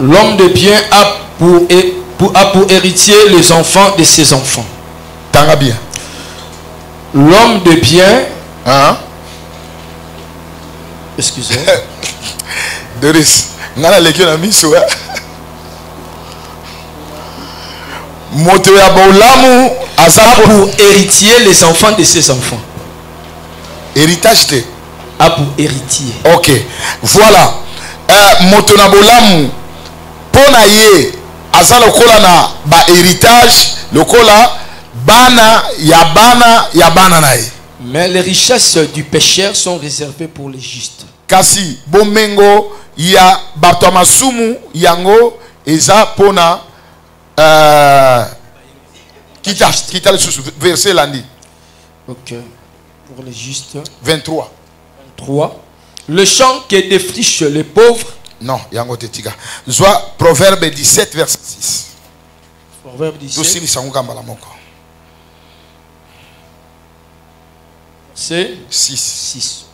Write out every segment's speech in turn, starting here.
L'homme de bien a pour héritier les enfants de ses enfants. Tanga bien. L'homme de bien. Hein? Excusez. Doris, ngana lekio na miso. Moto ya bolamu a pour héritier les enfants de ses enfants. Héritage te. A pour héritier. Ok. Voilà. Moto na bolamu pona ye aza lokola na ba héritage lokola bana ya bana na ye. Mais les richesses du pécheur sont réservées pour les justes. Kasi bomengo ya bato masumu yango eza pona kita le sous verset lundi. Ok. Pour les justes. 23. 23. Le champ qui défriche les pauvres. Non, yango te tika. Soit Proverbe 17 verset 6. Proverbe 17. Dosi ni sanguka mbala moko. C'est 6.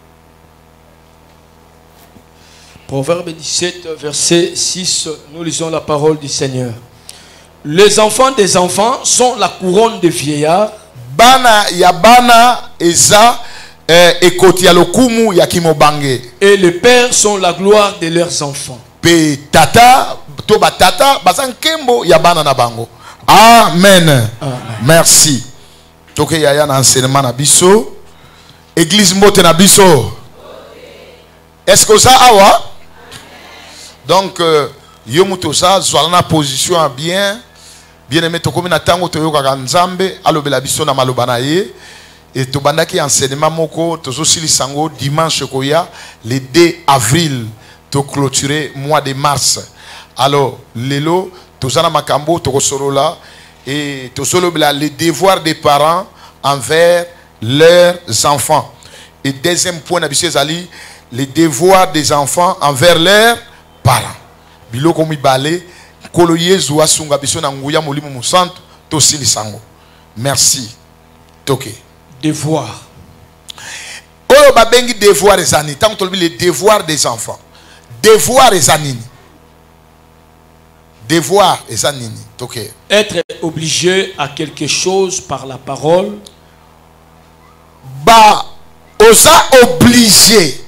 Proverbe 17, verset 6, nous lisons la parole du Seigneur. Les enfants des enfants sont la couronne des vieillards. Bana ya bana eza ekoti ya lokumu ya kimobange. Et les pères sont la gloire de leurs enfants. Pe tata to batata bazan kembo ya bana na bango. Amen. Amen. Merci. Toke yaya na enseignement na biso. Église mbote na biso. Est-ce que ça awa? Donc yo muto ça soit na position bien aimé tokomi na tango toyoka nzambe alobela biso na maloba na ye et to bandaki enseignement moko tozo sili sango dimanche koya le 2 avril to clôturer mois de mars. Alors lelo tozana makambo tokosolola et tosolobela les devoirs des parents envers leurs enfants. Et deuxième point na biso ezali les devoirs des enfants envers leurs parents. Biloko mibale kolo Yesu asunga biso na nguya molimo musantu to sili sango. Merci. Toke. Devoir. Oyo babengi devoir ezani tant tolobi les devoirs des enfants. Devoir ezanini. Devoir ezanini. Toke. Être obligé à quelque chose par la parole. Ba oza obligé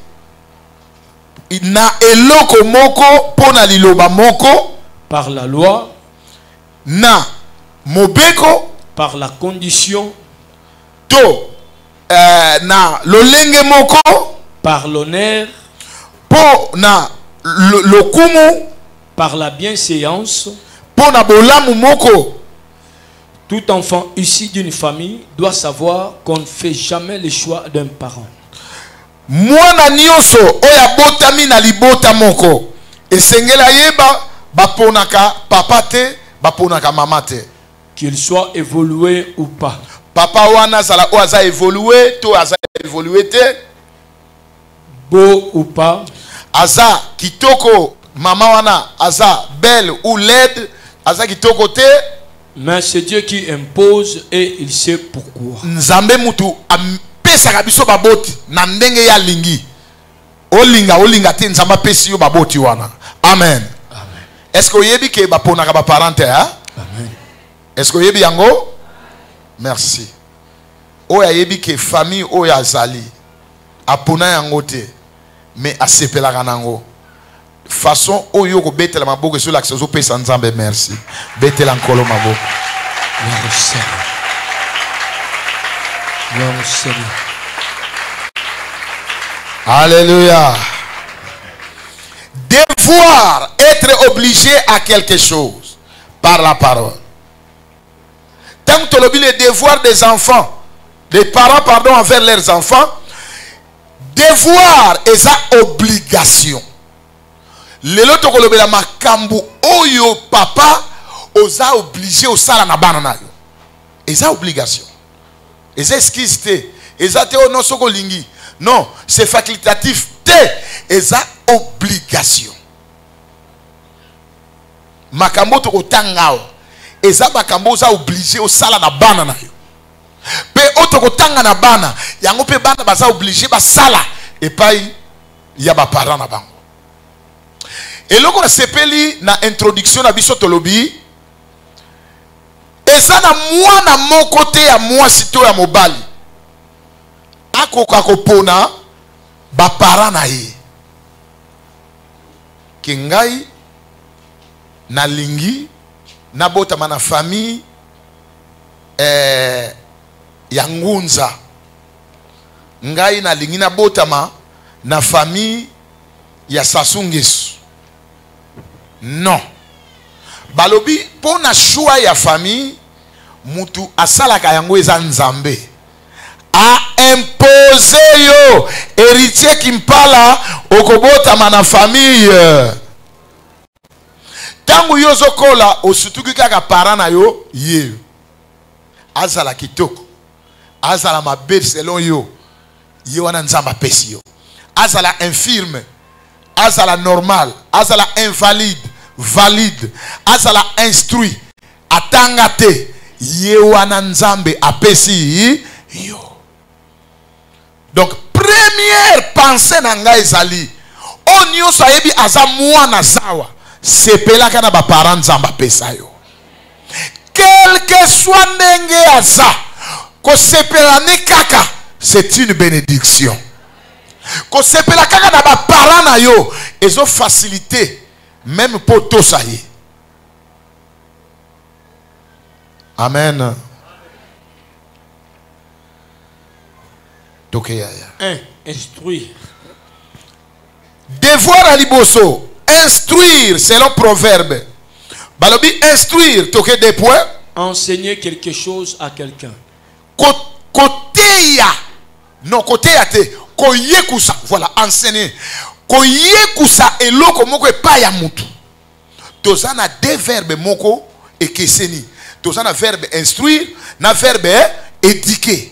na eloko moko pona liloba moko par la loi, na mobeko par la condition, to na lolenge moko par l'honneur, po na lokumu, par la bienséance. Po na bolamu moko. Tout enfant issu d'une famille doit savoir qu'on ne fait jamais le choix d'un parent. Mwana nyonso oya botami na libota moko esengela yeba baponaka papa te baponaka mama te, qu'il soit évolué ou pas. Papa wana zala o aza évolué to aza évolué te, beau ou pas, aza kitoko mama wana aza belle ou laide, aza kitoko te, mais c'est Dieu qui impose et il sait pourquoi. Nzambe mutu pesaka biso baboti na ndenge ya lingi. Olinga te nzamba pesi yo baboti wana. Amen. Amen. Est-ce que yebi ke baponaka ba parente hein? Amen. Est-ce que yebi yango? Merci. Oya yebi ke famille oya zali apona yango te mais asepelaka nango. Façon oyo ko betela maboko sur l'accès au pesa nzambe merci. Betela nkolo maboko. Gloire au Seigneur. Alléluia. Devoir être obligé à quelque chose par la parole. Tant que tu le devoir des enfants, des parents pardon envers leurs enfants, devoir est sa obligation. Lelo to ko lobela makambu oyo papa oza obligé au sala na bana na yo. Eza obligation. Eza excuse te. Eza te ono soko lingi. Non, c'est facultatif te. Eza obligation. Makambo to ko tangao. Eza makambo oza obligé au sala na bana na yo. Pe oto ko tanga na bana, yango pe bana baza obligé ba sala et pas ya ba parents na bango. Et là, on a sepeli na introduction na biso tolobi. Et ça, na moi, na mon côté, à moi, sito ya mobali. Ako kakopona, ba para na ye. Kengai, na lingi, na botama na famille, ya ngunza. Ngai na lingi na botama na famille ya Sasungesu. Non. Balobi pour na choix ya famille mutu asalaka yango eza nzambe. A imposer yo héritier kimpala okobotama na famille. Tangu yo zokola osutuki kaka parent na yo ye. Azala kitoko. Azala mabe selon yo. Ye wana nzamba pesi yo. Azala infirme. Azala normal. Azala invalide. Valide. Azala instruit. Atangate. Ye wana nzambe apesi yo. Donc première pensée nanga ezali. Onyo sayebi aza mwana sawa. Sepela kana ba parents nzamba pesa yo. Quel que soit ndenge aza. Ko sepela ne kaka. C'est une bénédiction. Ko sepela kaka na ba parents na yo. Ezo facilité. Même pour tout ça y est. Amen. Instruire. Devoir à liboso. Instruire selon proverbe. Balobi instruire. Toke des points. Enseigner quelque chose à quelqu'un. Côté ya. Non, côté ya te. Koye kusa. Voilà, enseigner. Koye kusa eloko moko e pa ya mutu. Tozana deux verbes moko et keseni. Tozana verbe instruire, na verbe éduquer.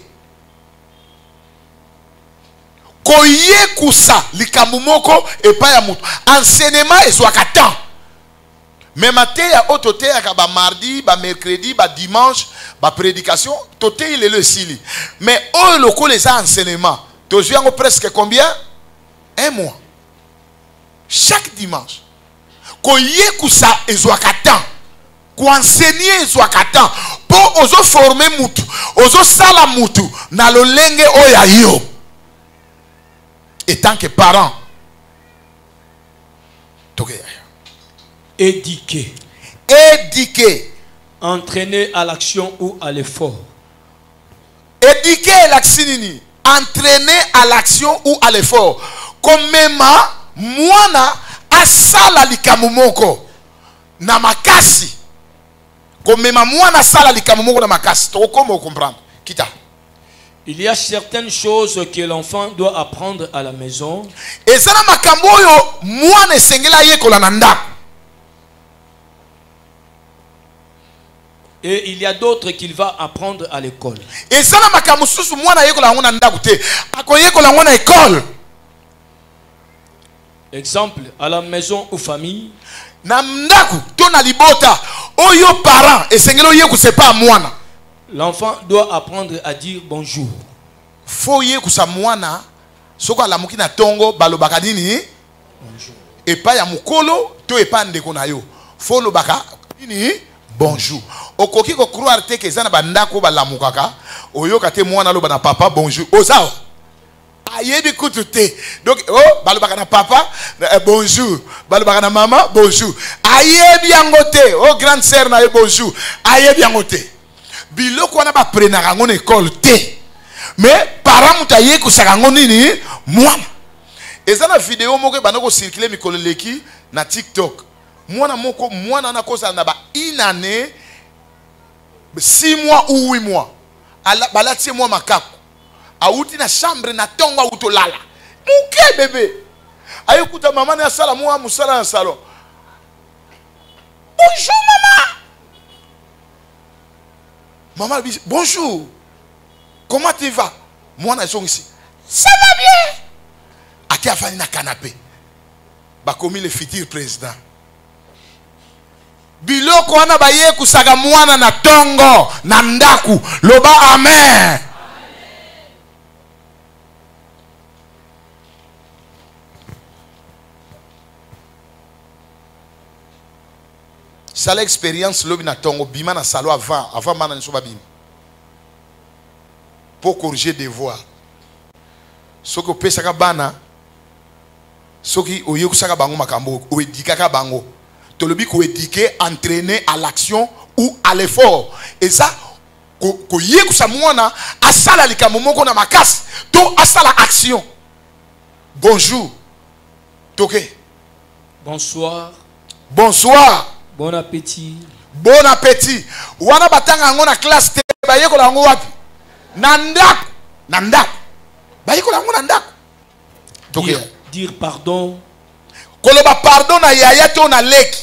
Koye kusa likambu moko e pa ya mutu. Enseignement ezwaka temps. Mais matin ya otote ya ba mardi, ba mercredi, ba dimanche, ba prédication, tote il est le sili. Mais oh loko les enseignements. Toziango presque combien? Un mois. Chaque dimanche. Koye kusa ezwaka temps. Ko enseigner ezwaka temps. Pour ozo former mutu, ozo sala mutu na lolenge oya yo. Et tant que parent. Éduquer. Éduquer. Entraîner à l'action ou à l'effort. Éduquer l'action. Entraîner à l'action ou à l'effort. Comme même mwana asala likamumoko na makasi. Comme même mwana asala likamumoko na makasi. Comment comprendre? Kita. Il y a certaines choses que l'enfant doit apprendre à la maison. Et ça na makambo yo mwana esengela yekola na ndako. Et il y a d'autres qu'il va apprendre à l'école. Et ça na makambo susu mwana yekola ngona ndako te. Akoyekola ngona école. Exemple, à la maison ou famille. Na ndako to na libota oyo parent esengela yeku c'est pas mwana. L'enfant doit apprendre à dire bonjour. Faut yeku sa mwana soko alamuki na tongo balobaka nini? Bonjour. Et pas ya mukolo to epa ndeko na yo. Faut lobaka nini? Bonjour. Okoki ko croire te ke zana bandako balamukaka oyoka te mwana loba na papa bonjour. Ozawa. Ayebi kutu te. Donc oh balobaka na papa bonjour. Balobaka na maman bonjour. Ayebi yango te. Oh grande sœur na ye bonjour. Ayebi yango te. Biloko wana ba prenaka ngone école te. Mais parents mutaye kusaka ngoni ni mwana. Eza na vidéo moko banoko circuler mikolo leki na TikTok. Mwana moko mwana na kosa na ba inane 6 mois ou 8 mois. Ala balati moi makako. Auti na chambre na tonga utolala. Muke bébé. Ayekuta maman na sala moi musala na salon. Bonjour maman. Maman dit bonjour. Comment tu vas? Moi na son ici. Ça va bien. Ati afani na canapé. Ba komi le futur président. Biloko wana baye kusaga mwana na tongo na ndaku. Loba amen. sala expérience lobi na tongo bima na salo avant mana nso babima pour corriger devoir soko pesaka bana soki oyekusaka bango makambo o edikaka bango tolobi ko éduquer entraîner à l'action ou à l'effort et ça ko yekusa mwana asala likambo moko na makasi to asala action. Bonjour toke bonsoir, bonsoir, bon appétit, bon appétit. Wana batanga ngo na classe te bayeko la ngo wapi na ndako bayeko la ngo na ndako toke dire pardon, koloba pardon na yaya to na leki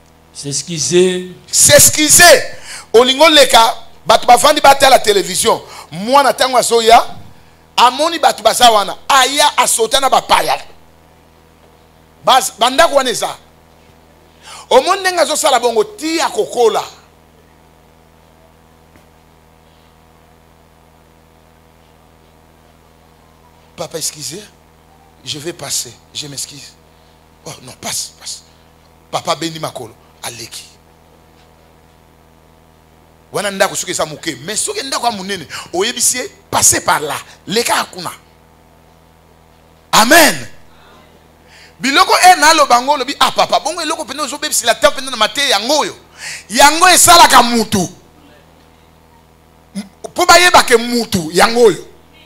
s'excuser olingo leka batu bafandi bata la télévision mwana tango asoya amoni batu basa wana aya asota na bapaya bas bandako wana eza omoni ndenga zo sala bongo ti akokola papa excusez je vais passer je m'excuse oh non passe papa bendi makolo aleki wana ndako soki esa moke mais soki ndako ya monene oyebisie passer par là leka akuna amen biloko na lo bango lobi ah papa bongo eloko pene ozo bebisi la temps pene na mate yango esalaka mutu po bayeba ke mutu yango oyo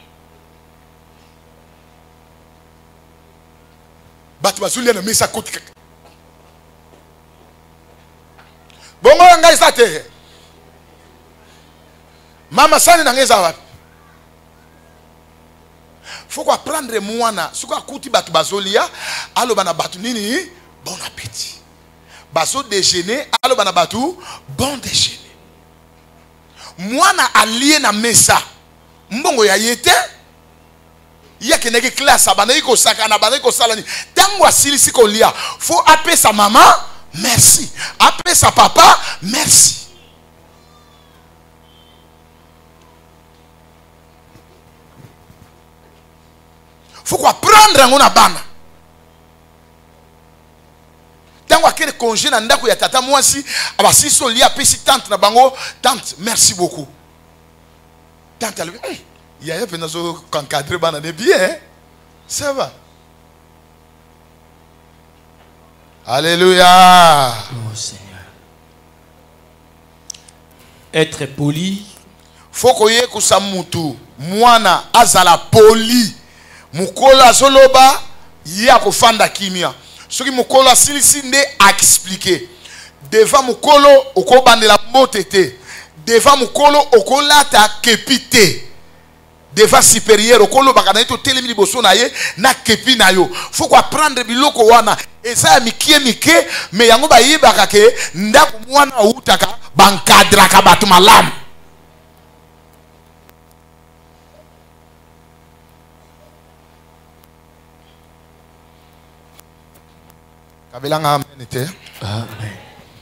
batu bazulia na mesa koti kaka bongo ngai sa te mama sani na ngeza wapi faut apprendre mwana suka kuti batu bazolia aloba na batu nini bon appétit baso déjeuner aloba na batu bon déjeuner mwana alie na mesa mbongo ya yete yake neke classe abana iko sakana bana iko salani tango asilisi ko lia faut appeler sa maman merci appeler sa papa merci. Faut quoi prendre un na bana tango akene congé na ndako ya tata mwasi abasi so lia pesi tante na bango tante merci beaucoup tante elle il y a un peu nazo encadrer bana de bien ça va alléluia oh Seigneur être poli faut koye kusa mutu mwana azala poli mukolo azoloba ya kofanda kimia soki mukolo asilisi nde expliquer devant mukolo okobandela motete devant mukolo okolata kepite devant supérieur okoloba kana ito telemi liboso na ye na kepi na yo faut ko apprendre biloko wana eza ya mike me yango bayebaka ke ndako mwana outaka bankadraka bato malamu. Amen.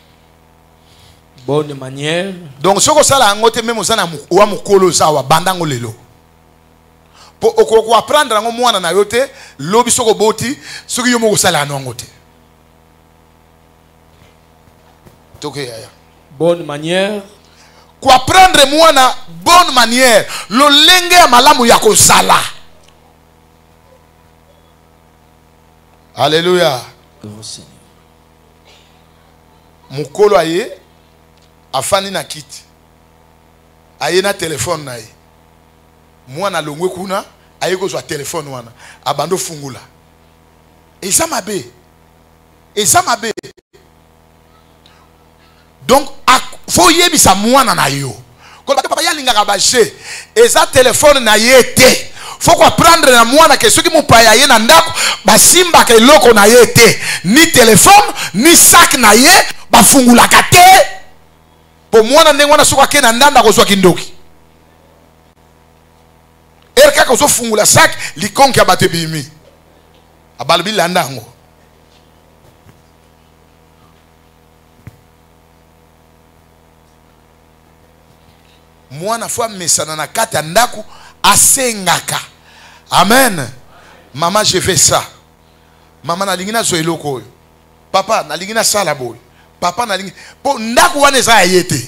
Bonne manière. Donc ce que ça la ngote même osana wa mukolo zawa bandango lelo. Po okoko apprendre ngo mwana na yote lobi soko boti soki yo moko sala no ngote. Toke ya. Bonne manière. Ko apprendre mwana bonne manière lo lenge ya malamu ya ko sala. Alléluia. Oh Seigneur. Mukolo aye afani na kiti aye na telefone na ye mwana longwe kuna aye kozwa telefone wana abando fungula eza mabe donc faut yebisa mwana na yo ko ba papa yalinga ba je eza telefone na ye te faut ko prendre na mwana ke soki mupaya ye na ndako basimba ke loko na ye te ni telefone ni sac na ye bafungula kate po mwana ndenge wana soka ke na ndanda kozwa kindoki erka ko so fungula sac likonki abate bimi abalbi landango mwana fwa mesana na kata ndako asengaka. Amen. Maman, je fais ça. Maman, na lingina zo eloko. Papa, na lingina sala boy. papa na lingi po ndako wana eza ayete.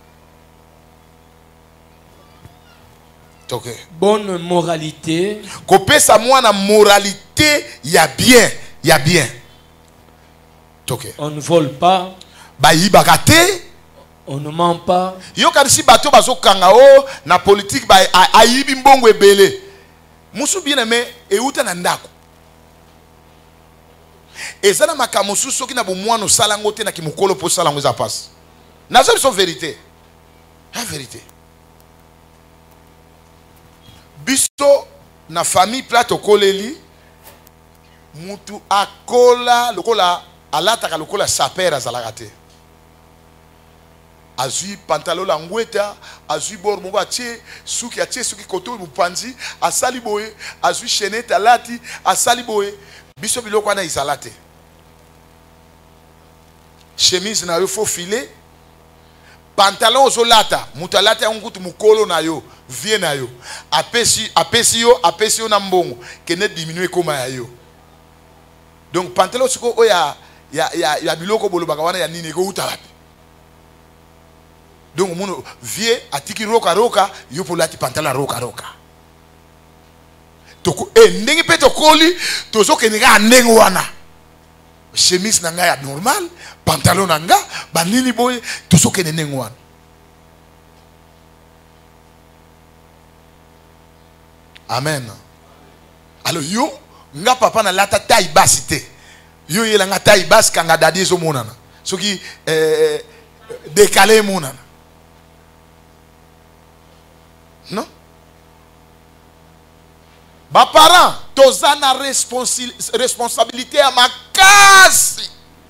Okay. Bonne moralité. Kopesa mwana moralité ya bien, ya bien. Okay. On ne vole pas. Ba yibaka te. On ne ment pas. Yo kanisi bato bazo kanga o na politique ba ayibi mbongo ebele. Musu bien aimé euta na ndako. Ezana makamusu soki na bomwana salango te na kimukolo po salango za passe. Na ça c'est vérité. La vérité. Biso na famille plato koleli mutu akola lokola alata lokola sapera zalagate. Azui pantalon la ngweta, azui bor moko atie, suki atie suki koto mupanzi, asali boye, azui chenette alati, asali boye, biso biloko wana izalate. Chemise na yo faux filet, pantalon ozolata, mutalata ngutu mukolo na yo, vie na yo. Apesi yo na mbongo, kene diminuer koma ya yo. Donc pantalon siko o ya biloko bolobaka wana ya nini ko utalapi. Donc mon vie atiki roka yo polati pantalon roka. Toko ndenge pe tokoli tozo kenega ndenge wana. Chemise na nga ya normal, pantalon na nga banini boy tozo kenenge wana. Amen. Alors yo nga papa na lata taille basse te. Yo yela nga taille basse kanga dadi zo monana. Soki décalé monana. Non? Ba parents, toza na responsabilité à ma case.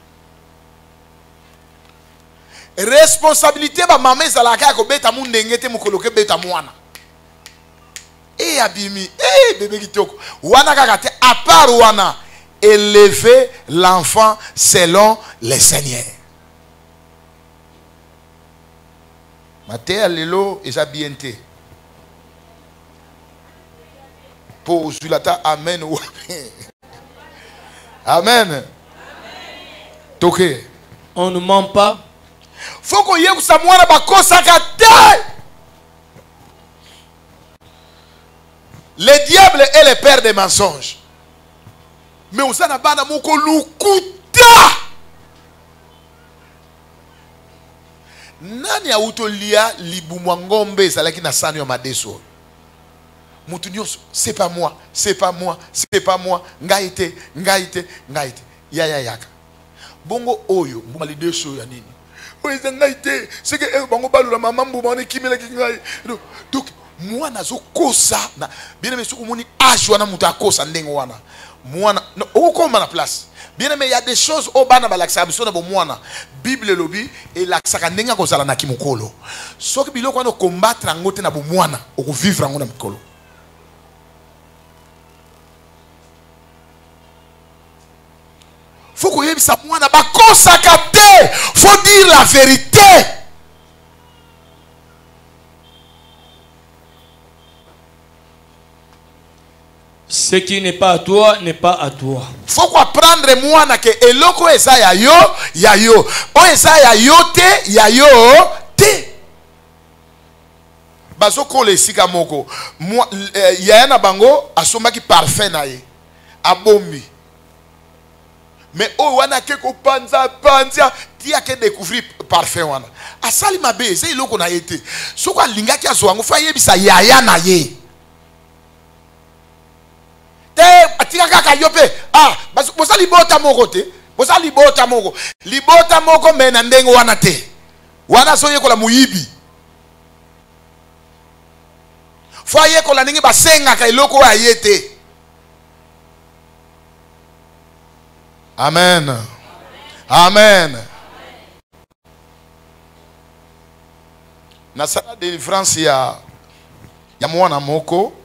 Responsabilité ba maman ezalaka ko beta mundenge te mukoloke beta mwana. Et abimi, bébé kitoko. Wana kakate à part wana élever l'enfant selon les seigneurs. Maté lelo eza bienté. Pour Zulata, amen ou amen. Amen. Toké. On ne ment pas. Faut qu'on y ait sa moine bakosakate. Le diable est le père des mensonges. Mais on s'en a pas moko lukuta. Nani a utolia libumwangombe salaki na sani ya madeso. Mutunyoso, c'est pas moi, c'est pas moi, c'est pas moi. Ngaite. Ya yaka. Bongo oyo, mbuma lideso ya nini. Oyo ngaite, c'est que bongo balu la maman mbuma ne kimela kingai. Donc moi nazo kosa na bien aimé suku moni ajwana muta kosa ndengo wana. Mwana no okoma na place. Bien aimé, il y a des choses au bana balaksa biso na bo mwana. Bible lobi et laksaka ndenga kozala na kimukolo. Soki biloko wana combattre ngote na bo mwana, oko vivre ngona mikolo. Faut qu'on y ait sa moine, faut dire la vérité. Ce qui n'est pas à toi n'est pas à toi. Faut qu'on apprendre moine que eloko eza ya yo, o eza ya yo te. Bazoko le sika moko. Ya na bango asomaki parfum na ye. Abombi. Mais oh wana ke ko panza ti a ke découvrir parfum wana asali mabe c'est iloko na yete soko alinga ki azo ngo fa yebisa yaya na ye te atika kaka yope bosa libota moko te bosa libota moko me na ndengo wana te wana so yekola muyibi fa yekola ningi basenga ka iloko ya yete. Amen. Amen. Na sala délivrance ya mwana moko.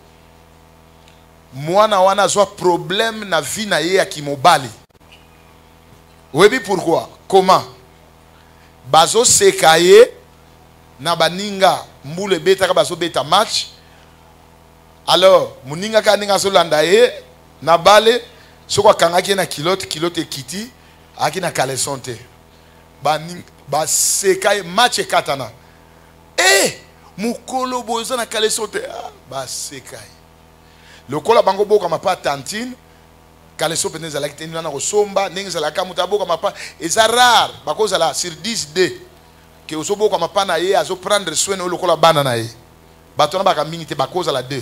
Mwana wana zwa problème na vie na ye ya kimobali. Webi pourquoi? Comment? Bazo sekaye na baninga mbule beta ka bazo beta match. Alors, muninga ka ninga so landa ye na bale. Soko kanga ki na kilote kiti aki na caleçon te ba sekai match katana. Eh, mukolo boza na kalesote ba sekai. Lokola bango boka mapa tantine, kaleso pene zala kiteni na kosomba, ndenge zala kamuta boka mapa, eza rare, bako zala sur 10D que oso boka mapa na ye azo prendre soin na lokola bana na ye. Batona baka mingi te bako zala 2.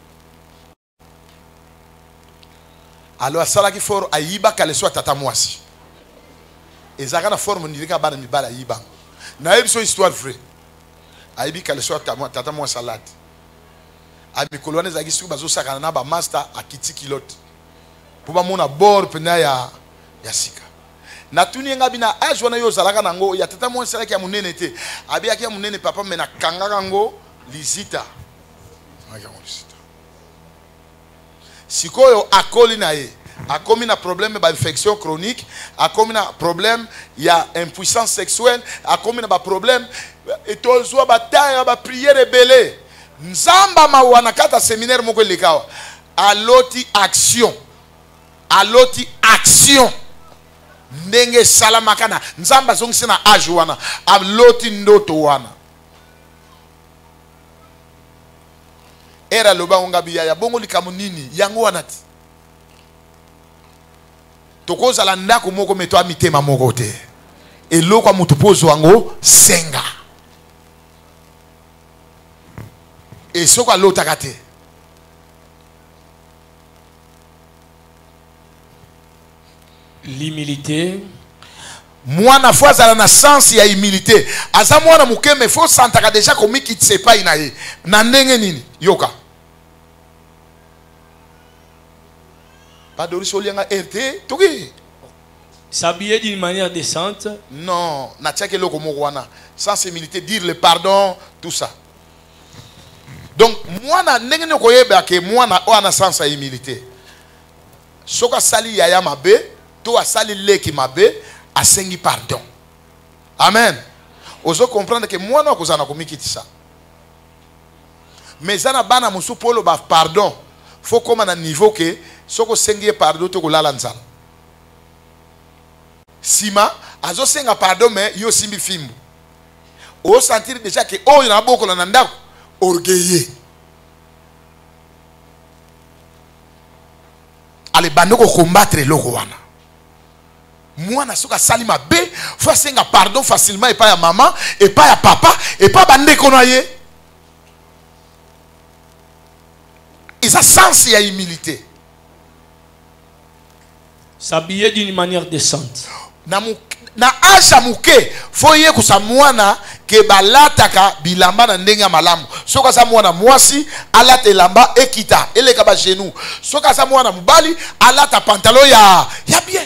Alors sala ki fort ayiba kaleso tata mwasi. Ezaka na forme ndika bana mibala ayiba. Na ebiso histoire vraie. Ayibi kaleso tata mwasi salade. Ami kolone za gisu bazo sakana na ba master akiti kilote. Pour ba mona bord pena ya sika. Na tuni nga bina age wana yo zalaka nango ya tata mwasi salaki ya munene te. Abi ya munene papa mena kangaka ngo lizita. Sikoyo akoli na ye. Akomi na problème ba infection chronique, akomi na problème ya impuissance sexuelle, akomi na ba problème etozwa bataya ba prière belé. Nzamba mawana kata séminaire moko lekawa. Aloti action. Aloti action. Ndenge salamakana. Nzamba zongisi na age wana. Aloti ndoto wana. Era loba ongabiya ya bongo likamu nini yango wana ti. Tokoza la ndako moko metwa mitema moko te. Eloko mutupozo wango senga. Et ce quoi l'autre a gâté. L'humilité. Moi na fois à la naissance il y a humilité. Aza moi na muke me faut santaka déjà comme qui ne sait pas inaye. Na ndenge nini yoka. Pas de risolianga RT toki. S'habiller d'une manière décente. Non, na tchake loko mokwana. Sans humilité dire le pardon tout ça. Donc, moi, je koyeba que moi, na sens à humilité. Soka sali yaya mabe, to a sali leki mabe, a sengi pardon. Amen. Ozo comprendre que moi, na kozana komikiti ça. Mais zana bana musu polo ba pardon. Faut comme à niveau que soko sengi pardon to kolala nzala. Sima, azo senga pardon mais yo simbi fimbu. O sentir déjà que oh yana boko na ndako. Orgueilleux. Allez, bandoko combattre loko wana. Moi na soka salima be, faut senga pardon facilement et pas ya maman, et pas ya papa, et pas bandeko na ye. Ils ont sens ya humilité. S'habiller d'une manière décente. Na aja muke foye kusa mwana ke balataka bilamba na ndenge malamu soka sa mwana mwasi alata elamba ekita eleka ba genou soka sa mwana mubali alata pantalon ya bien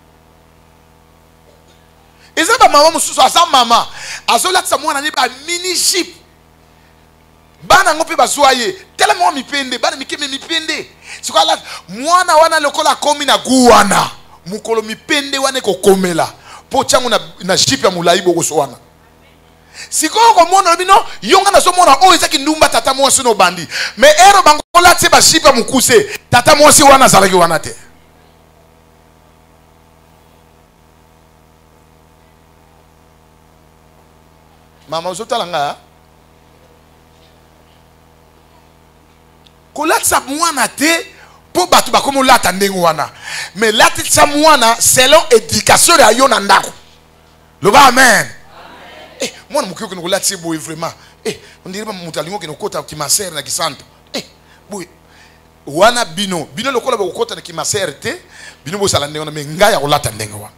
ezaba mama mususu asa mama azolata sa mwana ni ba mini jeep bana ngope bazwaye tela mwa mipende bana mikeme mipende soka alata mwana wana lokola komi na guwana mukolo mipende wane kokomela po changu na ship ya mulai boko soana. Siko ko mona bino yonga na so mona o ezaki ndumba tata mwasi no bandi. Me ero bangola tse ba ship ya mukuse tata mwasi wana zalaki wana te. Mama uzotalanga kolatsa mwana te po batu bakomo lata ndengo wana. Mais lati tsa mwana selon éducation ya yo na ndako. Loba amen. Eh mwana mukiko no lati boy vraiment. On dirait pas mutalingo ke no kota ki maser na kisanto. Boy wana bino lokola ba kota na ki maser te bino bo sala ndengo na me ngaya ko lata ndengo wana.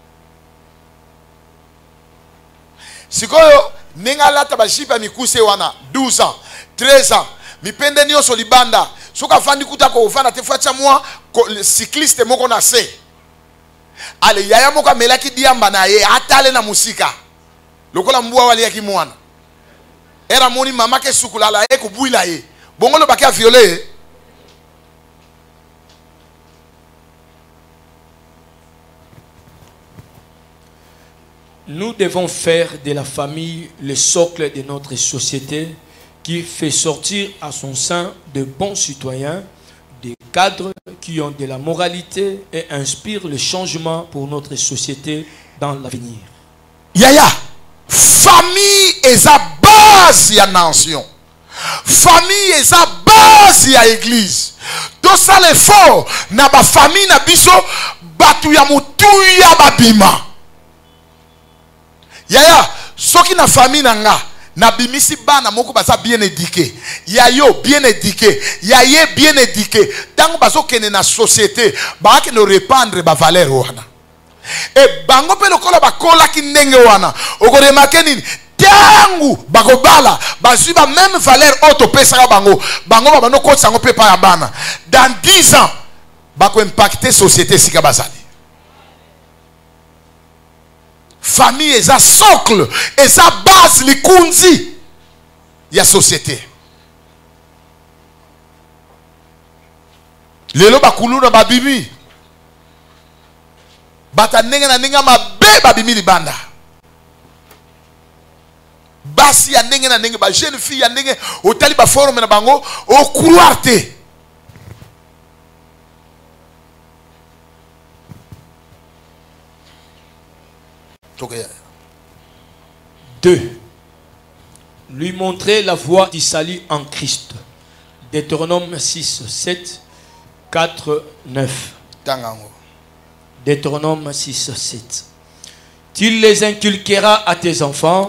Sikoyo ninga lata ba shipa mikuse wana 12 ans, 13 ans. Mipende niyo solibanda. Soka fandi kutako ufana tefacha mwa cycliste moko na se. Ale yaya moka melaki diamba na ye atale na musika. Lokola mbua wali yaki mwana. Era moni mama ke sukulala ye kubuila ye. Bongolo bakia violé. Nous devons faire de la famille le socle de notre société qui fait sortir à son sein de bons citoyens, des cadres qui ont de la moralité et inspirent le changement pour notre société dans l'avenir. Yaya, famille est la base de la nation. Famille est la base de l'église. Tout ça l'effort, na ba famille na biso, batu ya mutuya babima. Yaya, soki na famille nanga, na bimisi bana moko basa bien éduqué. Yayo bien éduqué. Yaye bien éduqué. Tango baso kene na société, ba ke no répandre ba valeur wana. Et bango pe lokola bakola ki ndenge wana. Oko remarquer nini? Tangu bakobala, bazui ba même valeur auto pesa bango. Bango ba no ko sango pe pa ya bana. Dans 10 ans, bako impacter société sika bazali. Famille est un socle, et sa base, les kunzi, il y a société. Lelo bakulu na babimi. Bata nenga na nenga mabe babimi libanda. Basi ya nenga na nenga ba jeune fille ya nenga otali ba forum na bango o couloir te. Okay. 2. Lui montrer la voie du salut en Christ. Deutéronome 6, 7, 4, 9. Deutéronome 6, 7. Tu les inculqueras à tes enfants.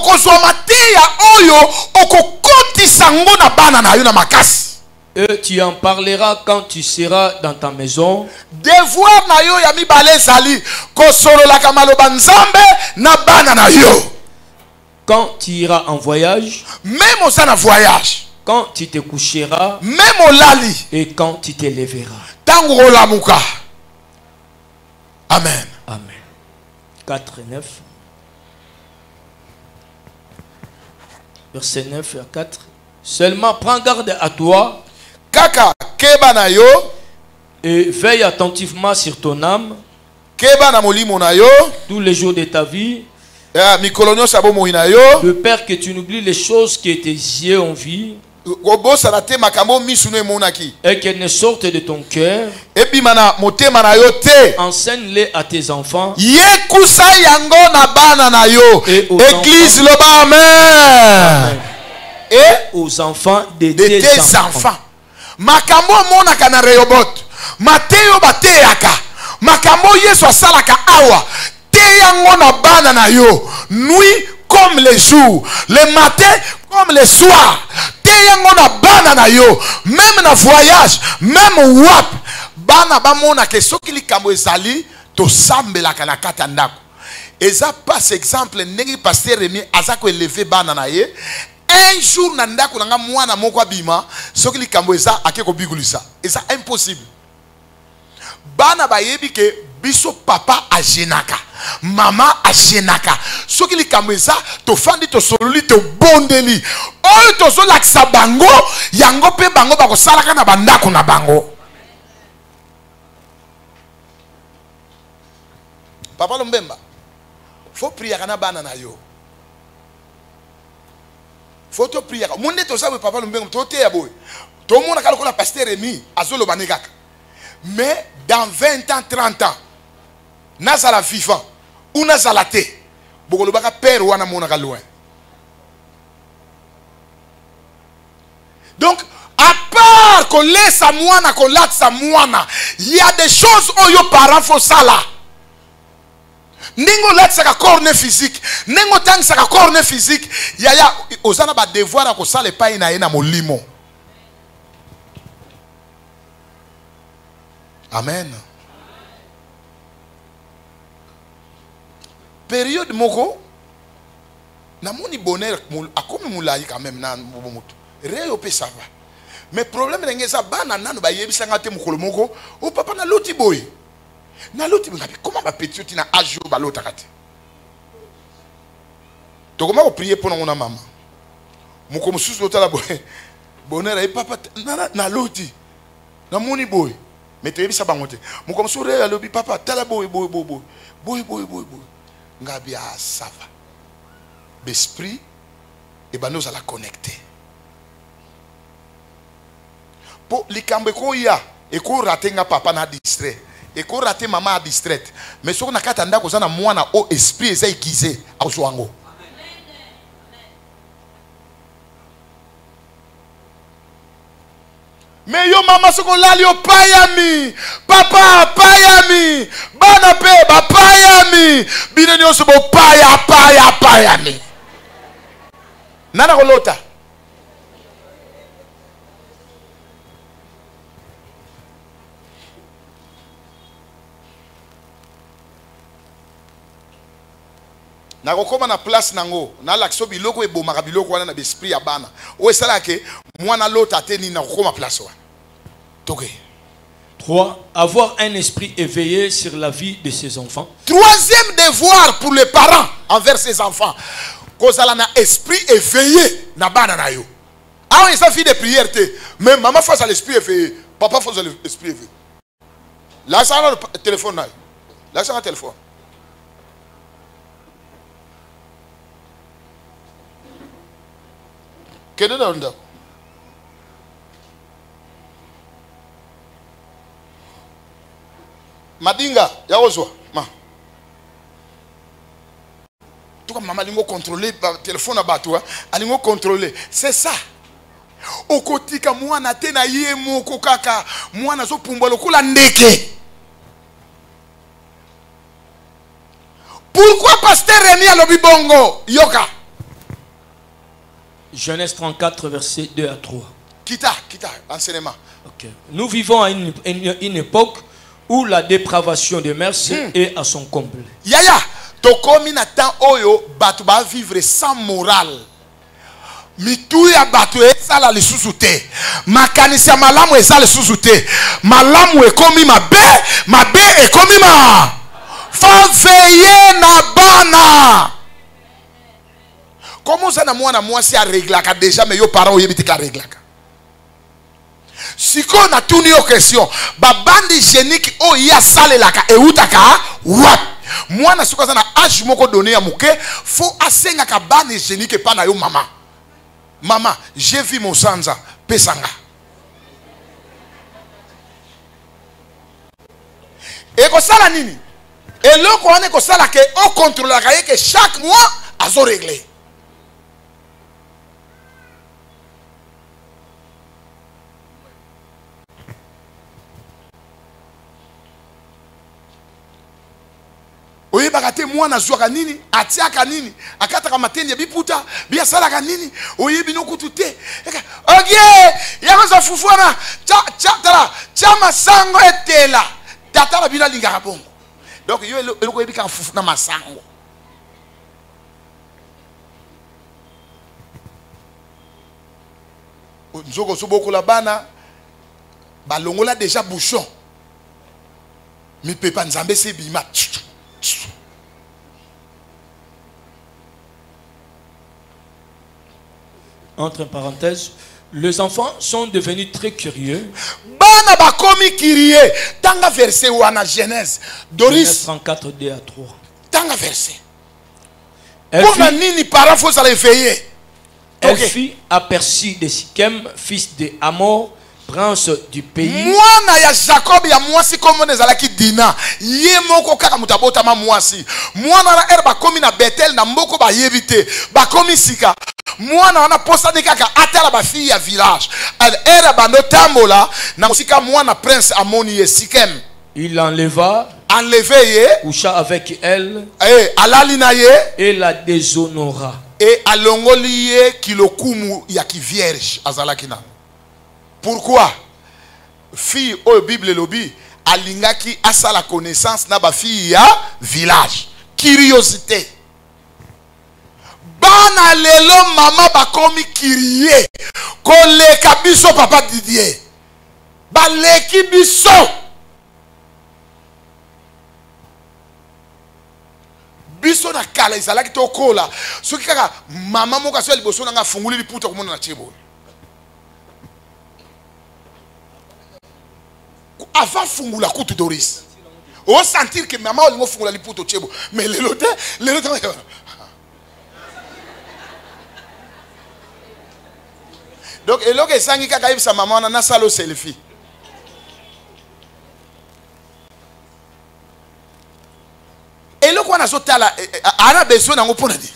Et tu en parleras quand tu seras dans ta maison. Devoir na yo ya mi balé sali ko solo la kamalo banzambe na bana na yo. Quand tu iras en voyage. Même au na voyage. Quand tu te coucheras. Même au lali. Et quand tu te lèveras. Tango la muka. Amen. Amen. 4 et 9. Verset 9 à 4. Seulement prends garde à toi. Kaka keba na yo. Et veille attentivement sur ton âme. Keba na molimo na yo. Tous les jours de ta vie. De peur que tu n'oublies les choses que tes yeux ont vues. Et qu'elles ne sortent de ton cœur. Enseigne-les à tes enfants. Et aux enfants de tes enfants. Makambo monaka na Rehobot. Mateo bateaka. Makambo Yesu asalaka awa. Teyango na bana na yo. Nuit comme les jours. Le matin comme le soir. Teyango na bana na yo. Même na voyage. Même wap. Bana ba monaka soki likambo ezali. To sambelaka na kata ndako. Eza passe exemple. Nengi pasteur Rémi azako élevé bana na ye. Un jour nandako nanga mwana moko abima soki likambo eza akeko bigulisa eza impossible. Bana bayebi ke biso papa ajenaka mama ajenaka soki likambo eza to fandi to sololi to bondeli oyo to zo lakisa bango yango pe bango bako salaka na bandako na bango. Papa Lombemba faut prier kana bana na yo. Faut te prier. Monde to ça papa Lumbengo to te yaboy. To mona kala kola pasteur Rémi azolo banekaka. Mais dans 20 ans 30 ans nazala vivant ou nazala te bokolo baka père wana mona ka loin. Donc à part qu'on laisse à mwana qu'on laisse à mwana, il y a des choses où yo parents faut ça là. Ningo let saka corne physique ningo tang saka corne physique yaya ozana ba devoir a ko sale pa ina ina molimo. Amen. Période moko na moni bonheur akomi moulayi quand même na moto réyo pe ça va mais problème ngeza bana nanu ba yebisa ngate mukolo moko o papa na loti boy. Na loti ngapi comment ba petit na ajo ba lota kati to comment on prier pour na maman moko mususu lota la boy bonheur et papa na loti na moni boy mais to yebisa bangote moko mususu re alobi papa tala boy ngabi a ça va l'esprit et ben nous allons connecter pour likambe ko ya et ko ratenga papa na distrait et qu'on rate maman distraite mais ce qu'on a katanda ko na mwana o esprit eza aiguisé azwango. Mais yo maman ce qu'on l'a yo payami papa payami bana pe ba payami bineni yo so bo payami nana ko lota na kokoma na place nango na l'action biloko ebomaka biloko wana na esprit ya bana o esala ke mwana lota teni na kokoma place wana toke. 3. Avoir un esprit éveillé sur la vie de ses enfants. Troisième devoir pour les parents envers ses enfants. Kozala na esprit éveillé na bana na yo. Ah oui, ça fait des prières te. Mais maman face à l'esprit éveillé, papa face à l'esprit éveillé. Là ça a le téléphone là. Là ça a le téléphone. Quel est le nom? Madinga, ya ozwa. Ma. Tout comme maman lingo contrôler téléphone à bateau, alingo contrôler. C'est ça. Okotika mwana tena ye moko kaka, mwana zo pumba lokola ndeke. Pourquoi pasteur Rémi a lobi bongo yoka? Genèse 34, versets 2 à 3. Kita, enseignement. Okay. Nous vivons à une époque où la dépravation des mœurs est à son comble. Yaya, tokomi na temps oyo batu ba vivre sans morale. Mitu ya batu esala lisusu te. Makanisi ya malamu esala lisusu te. Malamu ekomi mabe ekomi ma. Faut veiller na bana. Comment ça na moi si a réglaka déjà mais yo parents yebiti ka réglaka. Si qu'on a tout une question, ba bande génique o ya salelaka e utaka what? Moi na suka na âge moko donné à muke, faut asenga ka bande génique pa na yo maman. Maman, j'ai vu mon sanza pesanga. Et ko sala nini? Et le ko ane ko sala ke o contrôle la que chaque mois azo régler. Oye bagate mwana zwaka nini atiaka nini akataka mateni ya biputa bia salaka nini oye binoku tute ok yako za fufuna cha masango etela tatala bina linga bongo donc yo eloko ebika fufuna masango nzoko soboko la bana balongola déjà bouchon mi pepa nzambe se bima. Entre parenthèses, les enfants sont devenus très curieux. Bana bakomi kirie. Tanga verset wana Genèse. Doris 34 2 à 3. Tanga verset. Pour nini parents faut ça l'éveiller. Elle fit aperçu de Sichem, fils de Hamor, prince du pays. Mwana ya Jacob ya mwasi comme nezalaki Dina. Ye moko kaka mutabota ma mwasi. Mwana na erba komi na Bethel na mboko ba yebite. Ba komi sika. Mwana wana posa de kaka atala ba fille ya village. Elle era bando tambola na musika mwana prince amoni ye Sichem. Il l'enleva, coucha avec elle, et la déshonora. Et alongoliye kilokumu ya ki vierge azalakina. Pourquoi? Fille au Bible lobi alingaki asa la connaissance na ba fille ya village. Curiosité. Bana lelo mama bakomi kirie. Koleka biso papa Didier. Baleki biso. Biso na kala izalaki tokola. Soki kaka mama moka so liboso nga funguli liputa komona na chebo. Avant fungula kutu Doris. On sentir que maman olingo fungula liputa chebo. Mais le lote. Donc et loke sangi kaka sa maman na salo selfie. mwana azotala ana besoin nango mpona nini.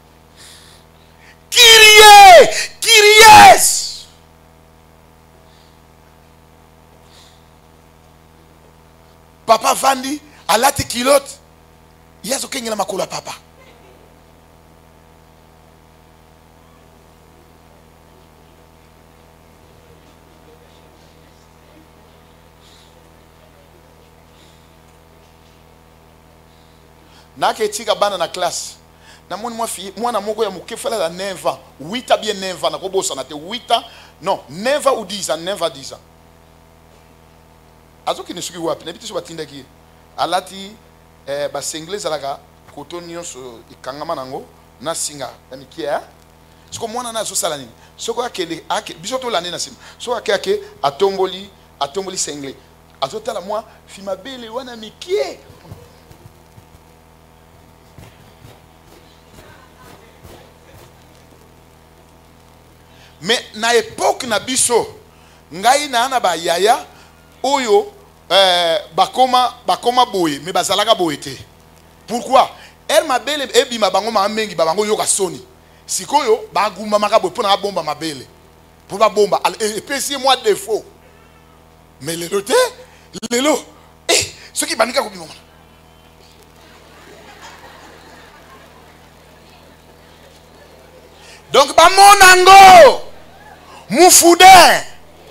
Kyrie, Kyries. Papa vandi alati kilote yezo kengela makolo ya papa. Nake etika bana na classe. Na mwana moko ya muke fala la 9 ans. 8 bien 9 ans na kobosa na te 8 ans. Non, 9 ans ou 10 ans, 9 ans 10 ans. Azo ki nesuki wapi na bitiso batinda ki. Alati ba senglez alaka kotonio so ikangama nango na singa na mikia. Siko mwana na so sala nini. Soko akele bisoto la na sim. Soko akeke atomboli sengle. Azotala moi fimabele wana mikie. Mais na époque na biso ngai na ana ba yaya oyo bakoma boye mais bazalaka boye te. Pourquoi? Elle mabele ebima bango ma mengi bango yoka soni. Sikoyo bagumba makabo pona bomba mabele. Pour ba bomba et puis moi défaut. Mais lelo te lelo ce qui banika ko bimoma. Donc ba monango Moufoudin.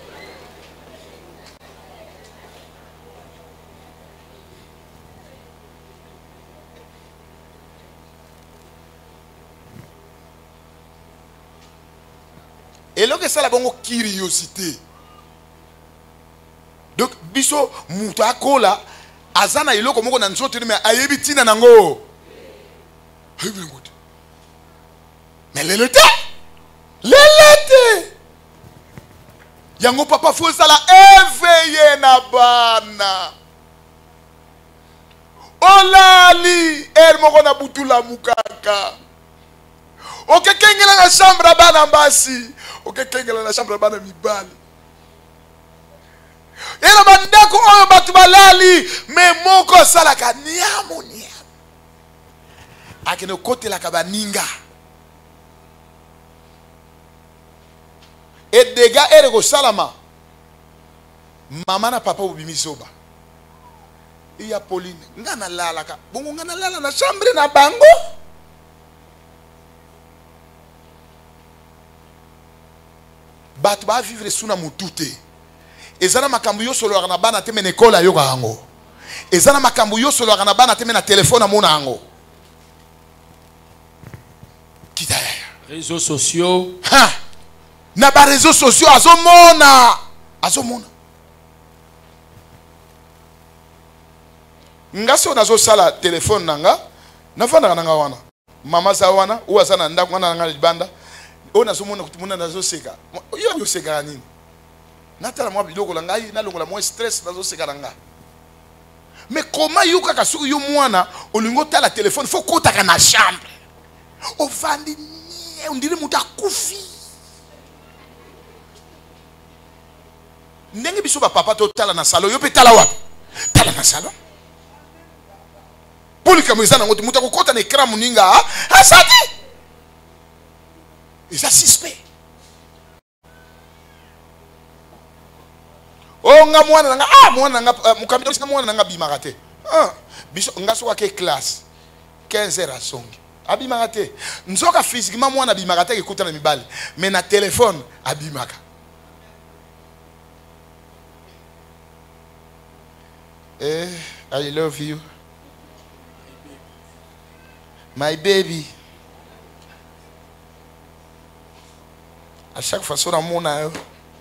Et là que ça la bongo curiosité. Donc biso muta kola azana iloko moko na nzoto mais ayebi tina nango. Mais lelete. Lelete. Yango papa faut ça la éveiller na bana. Olali el moko na butula mukaka. Oke kengela na chambre bana mbasi. Oke kengela na chambre bana mibali. Ela bandako oyo batu balali me moko salaka niamu. Akene kote la kabaninga. Et dégâts ergo salama. Maman na papa ubimisoba. Iya Pauline. Ngana lala ka. Bongo ngana lala na chambre na bango. Batu ba vivre suna mutute. Ezana makambu yo solo na bana teme na école yo kango. Ezana makambu yo solo na bana teme na téléphone amona ango. Kitaya. Réseaux sociaux. Ha. Na ba réseaux sociaux azomona ngaso nazo sala téléphone nanga nafanda nanga wana mama za wana uwa sana ndako wana nanga libanda o nazomona kutumuna nazo seka yo seka nini natala mwa biloko la ngai na longola mwa stress nazo seka nanga mais comment yuka kasu yo mwana olingo tala téléphone faut kota na chambre o vandi on dirait muta kufi. Ndenge biso ba papa to tala na salon yo pe tala wapi tala na salon poli kameza nango muta ko kota na écran muninga asati isa suspect o nga mwana nga mwana nga mukambi to mwana nga bimaka te biso ngaso wa ke classe 15 heures asongi abimaka te nzoka physiquement mwana bimaka te ekuta na mibali mais na téléphone abimaka. I love you, my baby. À chaque fois sur mon âme.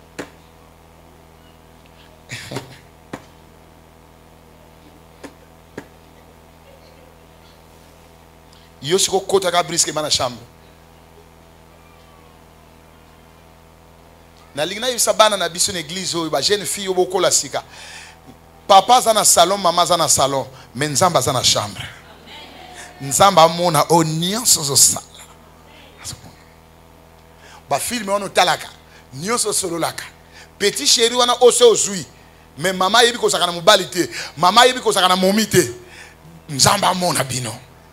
Yo siko kota ka briske mana chambre. Na ligna yisa bana na biso na église o ba jeune fille oboko la sika. Papa za na salon, maman za na salon, mais nzamba za na chambre. Nzamba mona nyonso zo sala. Ba film ono talaka, nyonso sololaka. Petit chéri wana ose ozui, mais maman yebi ko sakana mobali te, maman yebi ko sakana momi te. Nzamba mona bino.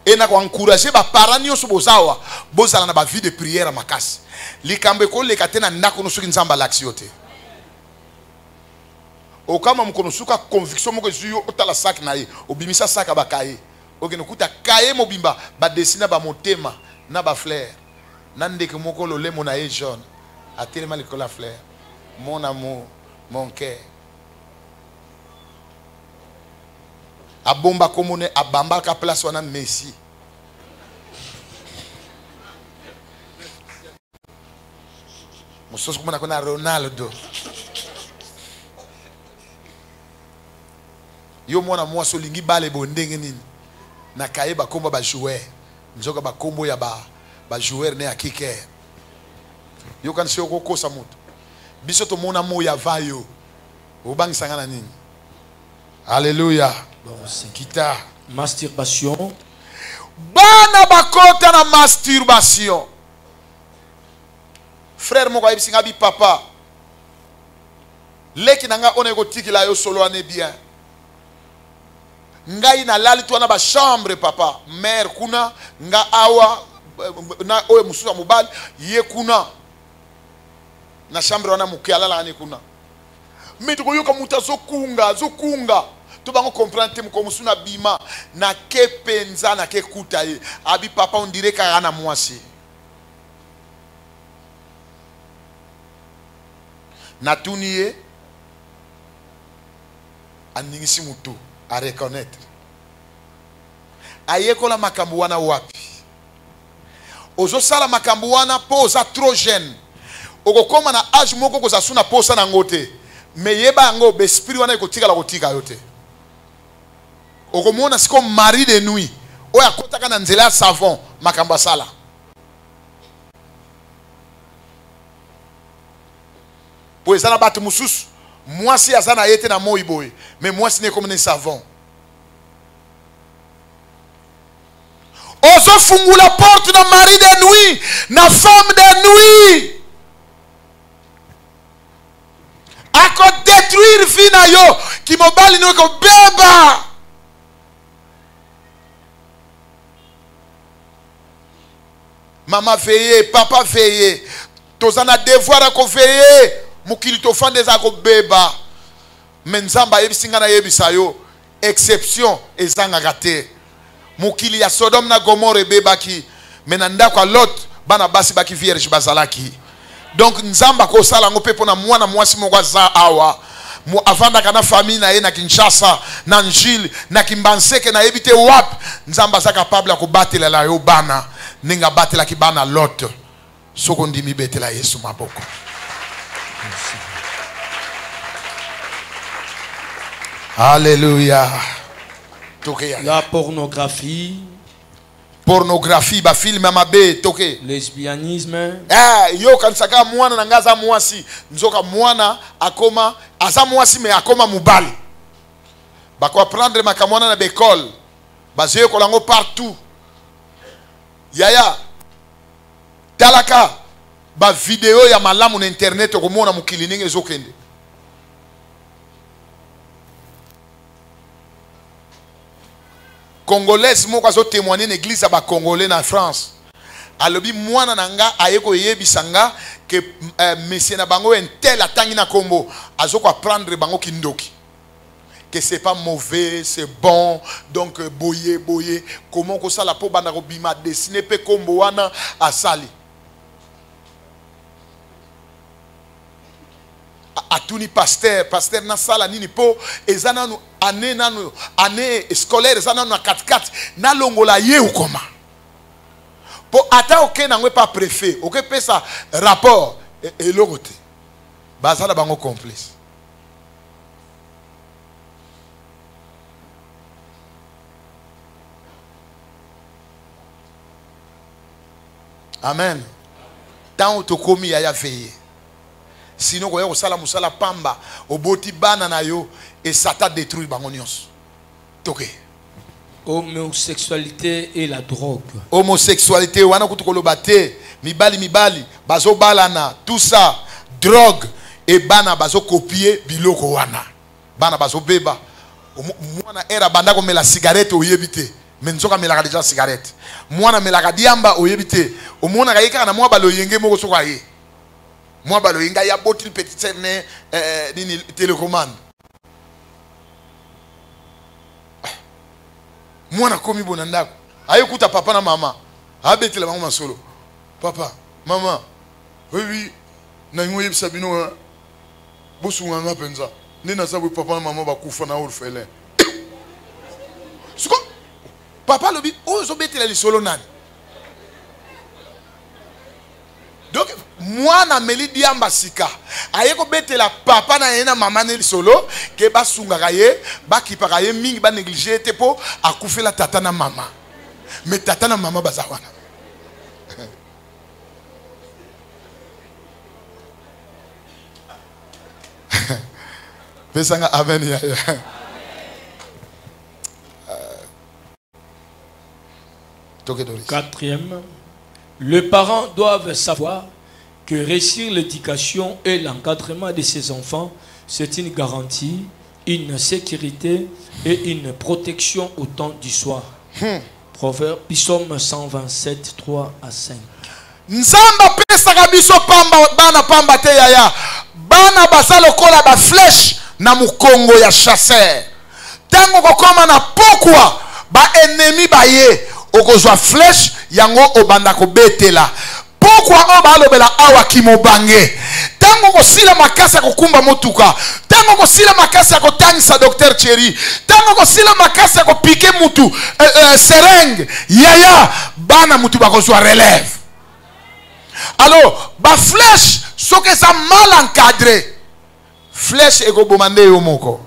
et na encourager ba parents nyoso bozawa bozala na ba vie de prière makasi likambe ko lekate na ndako no soki nzamba l'axiote o kama mkono suka conviction moko zuyo otala sac na ye obimisa sac abakaye okeno kuta kaye mobimba ba dessiner ba motema na ba fleur na ndeke moko lolemo na ye jaune atelema likola fleur mon amour mon cœur abomba komone abamba ka place wana Messi musoso kumana kona Ronaldo yo mwana mwasi olingi bale bondenge nini na kaye bakomba ba joueur nzoka bakombo ya ba joueur ne akike yo kan se okokosa mutu biso to mona moya vayo obangisanga na nini. Alléluia. Kita masturbation. Bana bakota na masturbation. Frère moko ayibisinga bi papa. Leki nanga one ko tikila yo solo ane bien. Ngai na lali to na ba chambre papa, mère kuna nga awa na oye mususa mobali ye kuna. Na chambre wana mukiala la ane kuna. Mais ko yoka muta zokunga. To bango comprendre te ko musuna bima na ke penza na ke kuta ye. Abi papa on dirait ka na mwasi. Na tuniye aningisi mutu a reconnaître. Ayekola makambo wana wapi? Ozo sala makambo wana poza trop jeune. Okokoma na âge moko ko zasuna posa na ngote. Me yeba ngo be spirit wana ikotika la kotika yote. Okomona siko mari de nuit. Oya kotaka na nzela savon makambo sala. Po ezana batu mususu. Mwasi azana yete na moi boy. Mais mwasi ne comme ne savon. Ozo fungula porte na mari de nuit, na femme de nuit. Ako détruire vie na yo ki mobali no ko beba. Maman veillez, papa veillez. Tozana devoir à ko veiller. Mukili to fande za ko beba. Menzamba yebisinga na yebisa yo. Exception ezanga gate. Mukili ya Sodom na Gomorre beba ki. Menanda kwa Lot bana basi baki vierge bazalaki. Donc nzamba ko sala ngo pepo na mwana mwasi moko za awa. Mu avanda kana famille na ye na Kinshasa, na Njili, na Kimbanseke na ebite wap. Nzamba za capable ko batela la yo bana. Ninga batela ki bana Lot. Soko ndimi betela Yesu maboko. Alléluia. La pornographie. Pornographie, ba film amabe toke. Lesbianisme. Yo kansaka mwana na ngaza mwasi. Nzoka mwana akoma aza mwasi me akoma mubali. Bako apprendre makamwana na bekol. Bazoye kolango partout. Yaya. Talaka ba video ya malamu na internet okomona mukili ninge ezokende. Congolais moko azo témoigner l'église à ba Congolais na France. Alobi mwana nanga ayeko yebisanga que monsieur na bango entel atangi na kombo azo ko prendre bango kindoki. Que c'est pas mauvais, c'est bon. Donc boye comment ko sala po bana ko bima dessiner pe kombo wana asali. Atuni pasteur na sala nini po ezana nu année scolaire ezana nu 4-4 na longola ye ou koma po ata oke na ngwe pas préfet oke pesa rapport et logote bazala bango complice. Amen. Tant to komi ya veiller. Sinon, quand on a musala pamba, oboti bana na yo et Satan détruit bango nyonso. Toke. Homosexualité et la drogue. Homosexualité, wana kutukoloba te, mibali, bazo balana, tout ça, drogue et bana bazo copier biloko wana. Bana bazo beba. Mwana era banda ko mela cigarette oyebite. mais nzoka melaka déjà cigarette mwana melaka diamba oyebite omona kayeka na mwa balo yenge moko soka ye mwa balo yenga ya botil petit cerne nini télécommande mwana komi bonandako ayekuta papa na mama abetela bango masolo papa mama oui na ngoye bisabino bosunga nga penza nina sabu papa na mama bakufa na orphelin suko papa lobi ozo betela lisolo nani donc mwana meli diamba sika ayeko betela papa na yena mama ne lisolo ke basunga kaye bakipa kaye mingi ba négliger te po akufela tata na mama mais tata na mama bazawana pesanga amen ya Quatrième, les parents doivent savoir que réussir l'éducation et l'encadrement de ses enfants, c'est une garantie, une sécurité et une protection au temps du soir. Proverbe, Psaume 127, 3 à 5. Nzamba pesaka biso pamba bana pamba te yaya bana basalo kola ba flèche na mukongo ya chasseur tango kokoma na pokwa ba ennemi ba ye okozwa flèche yango obanda ko betela pokwa o ba lobela awa kimobange tango kosila makasa kokumba motuka tango kosila makasa kotangisa docteur Thierry tango kosila makasa ko piquer mutu seringue yaya bana mutu bakozwa relève. Alors, ba flèche, ce que ça mal encadré, flèche ego bomande yo moko.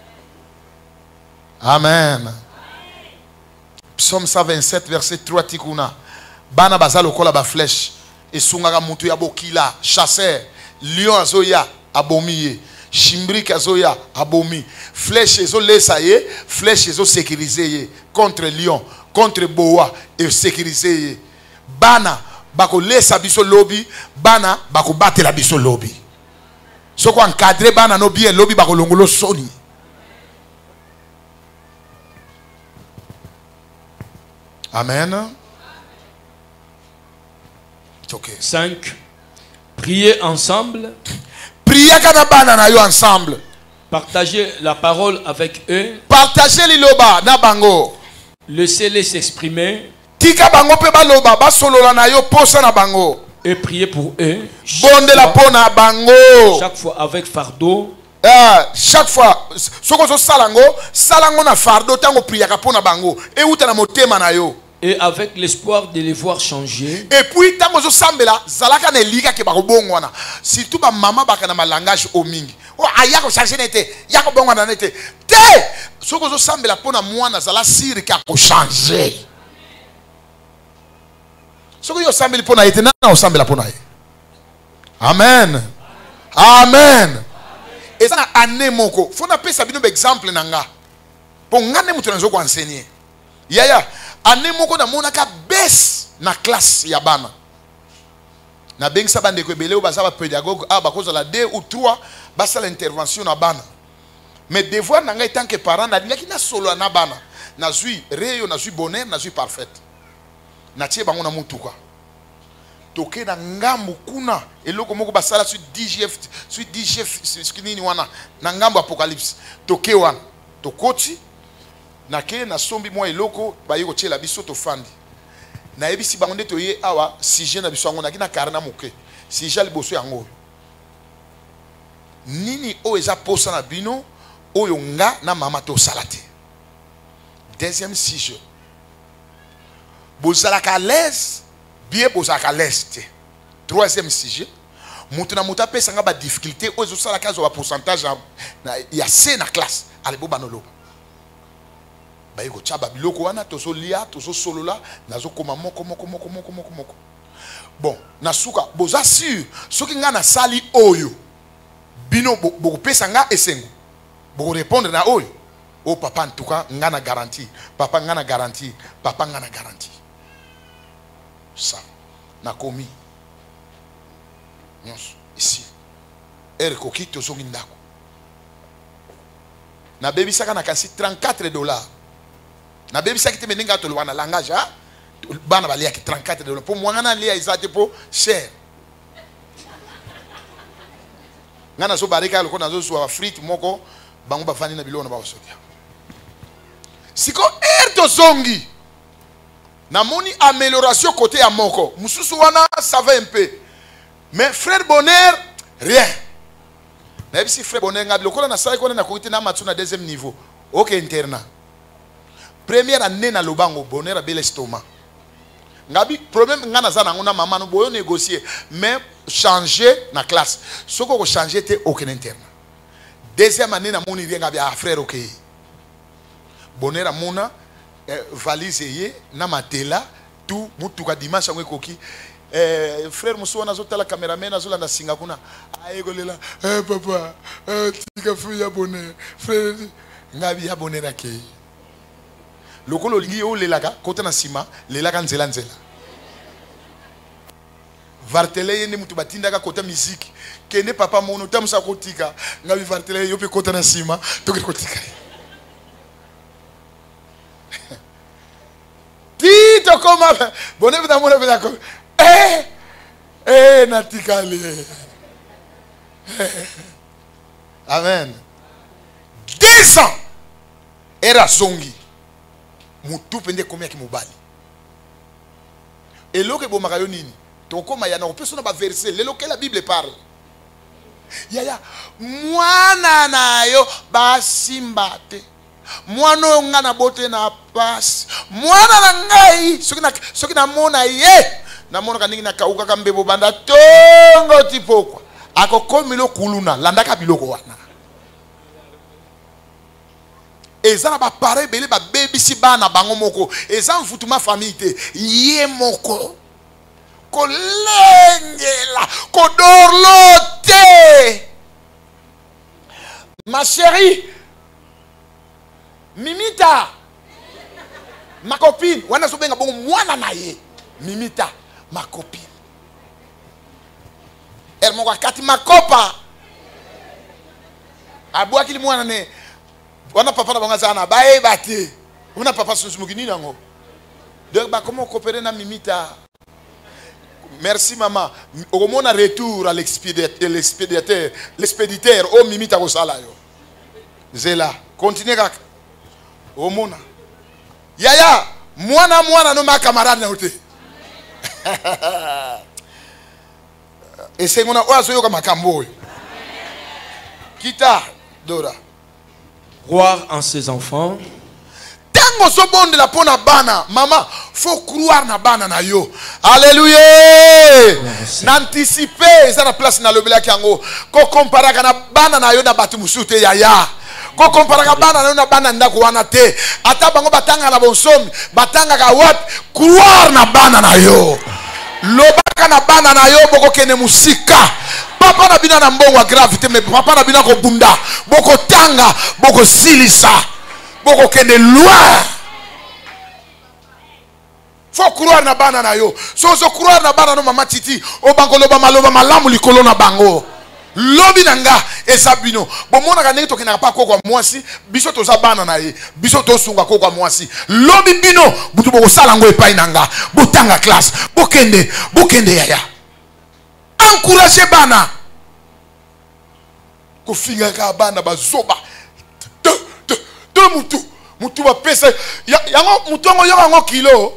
Amen. Psaume 127 verset 3 tikuna. Bana bazalo kola ba flèche et sungaka mutu ya bokila chasseur lion azoya abomiye chimbrik azoya abomi flèche ezo lesa ye flèche ezo sécuriser ye contre lion contre boa et sécuriser ye bana bako lesa biso lobby bana bako batela biso lobby soko encadrer bana no bien lobby bako longolo soni. Amen. Okay. 5. Prier ensemble. Prier kana bana na yo ensemble. Partager la parole avec eux. Partager liloba na bango. Laissez-les s'exprimer. Tika bango pe baloba basolola na yo posa na bango. Et prier pour eux. Bonde la pona bango. Chaque fois avec fardeau. Chaque fois soko so salango na fardeau tango priaka pona bango. E uta na motema na yo. Et avec l'espoir de les voir changer. Et puis tango so sambela zalaka ne lika ke bako bongwana. Surtout ba mama baka na malangage o mingi. O ayako changer nete, yako bongwana nete. Te soko so sambela pona mwana zala siri ka ko changer. Soko yo sambeli pona ete na o sambela pona ye. Amen. Amen. Et ça ane moko. Faut na pesa bino exemple nanga. Pour ngane mutu nazo ko enseigner. Yaya ane moko na monaka baisse na classe ya bana. Na bengisa bande ko ebele o bazaba pédagogue bakoza la 2 ou 3 basa l'intervention na bana. Mais devoir nanga tant que parent na ndaki na solo na bana. Na zui reyo na zui bonheur na zui parfaite. Na tie bango na mutuka. Toke na ngambu kuna eloko moko basala sur DGF skinini wana na ngambu apocalypse toke wana tokoti na ke na sombi mwa eloko bayiko tiela biso to fandi na ebisi bango nde toye awa sujet na biso yango na kina karna moke sujet liboso yango nini o eza posa na bino oyo nga na mama to salate. Deuxième sujet bozalaka à l'aise bien bozalaka à l'aise. Troisième sujet mutuna muta pesa nga ba difficulté ozo sala kazo ba pourcentage ya C na classe alebo banolo ba yiko chaba biloko wana tozo lia tozo solola nazo koma moko bon nasuka boza sûr soki nga na sali oyo bino boko pesa nga esengo boko répondre na oyo oh papa en tout cas nga na garantie papa nga na garantie papa nga na garantie ça na komi ici erikoki tozongi ndako na bebi saka na kasi $34 Na baby ça qui te meninga to lwana langage hein. Bana bali ya 34 dollars pour moi ngana lia izate po cher. Ngana so barika loko nazo so frite moko bango bafani na bilona ba osokia. Siko erto zongi. Na moni amélioration côté à moko. Mususu wana ça va un peu. Mais frère Bonheur rien. Même si frère Bonheur ngabi lokola na sai kona na koite na matsu na deuxième niveau. OK internat. Première année na lobango Bonheur a bel estomac. Ngabi problème ngana za na ngona maman no boyo négocier mais changer na classe. Soko ko changer te aucun internat. Deuxième année na moni rien ngabi a frère OK. Bonheur a mona valise ye na matela tout mutuka dimanche ngwe koki frère muso na zotala cameraman azola na singa kuna ayegolela papa tika fuya Bonheur frère ngabi ya Bonheur ake lokolo lingi o lelaka kota na sima lelaka nzela vartele yende mutu batindaka kota musique kende papa mono tamusa kotika ngabi vartele yo pe kota na sima toke kotika Tito koma Bonheur da mona bela ko natikale amen 2 ans era zongi mutu pende komia ki mobali eloke bo makayo nini to koma yana opesona ba verset lelo que la Bible parle yaya mwana nayo basimbate mwana ngana bote na passe mwana na ngai soki na mona ye na mona kaningi na kauka kambebo banda tongo tipokwa akokomilo kuluna landaka biloko wana ezana ba pare bele ba baby si bana bango moko ezan futuma famille te ye moko kolengela kodorlote ma chérie Mimita ma copine wana so benga bongo mwana na ye Mimita ma copine elle mo wakati makopa abwaki mwana ne wana papa na banga sana bae bate una papa susumukini nango donc ba comment coopérer na Mimita merci maman au moment retour à l'expéditeur au Mimita ko sala yo zela continue kaka omona yaya mwana no ma camarade na ote esengona oazo yoka makambo kita dora croire en ses enfants. Tango so bonde la pona bana maman faut croire na bana na yo alléluia n'anticiper ça na place na lobela kango ko compara na bana na yo na batu musute yaya ko compara bana na bana ndako wana te ata bango batanga na bonsomi batanga ka wapi croire na bana na yo lobaka na bana na yo boko kene musika papa na bina na mbongo gravité mais papa na bina ko bunda boko tanga boko silisa boko kene loin faut croire na bana na yo so croire na bana no mama titi o bango loba maloba malamu likolo na bango lobi nanga esabino bomona ka ndenge tokena pa kokwa mwasi biso toza bana na ye biso tosunga kokwa mwasi lobi bino butu boko sala ngo epai nanga botanga classe bokende yaya encourager bana ko finga ka bana bazoba de mutu ba pesa yango mutu ngo yango kilo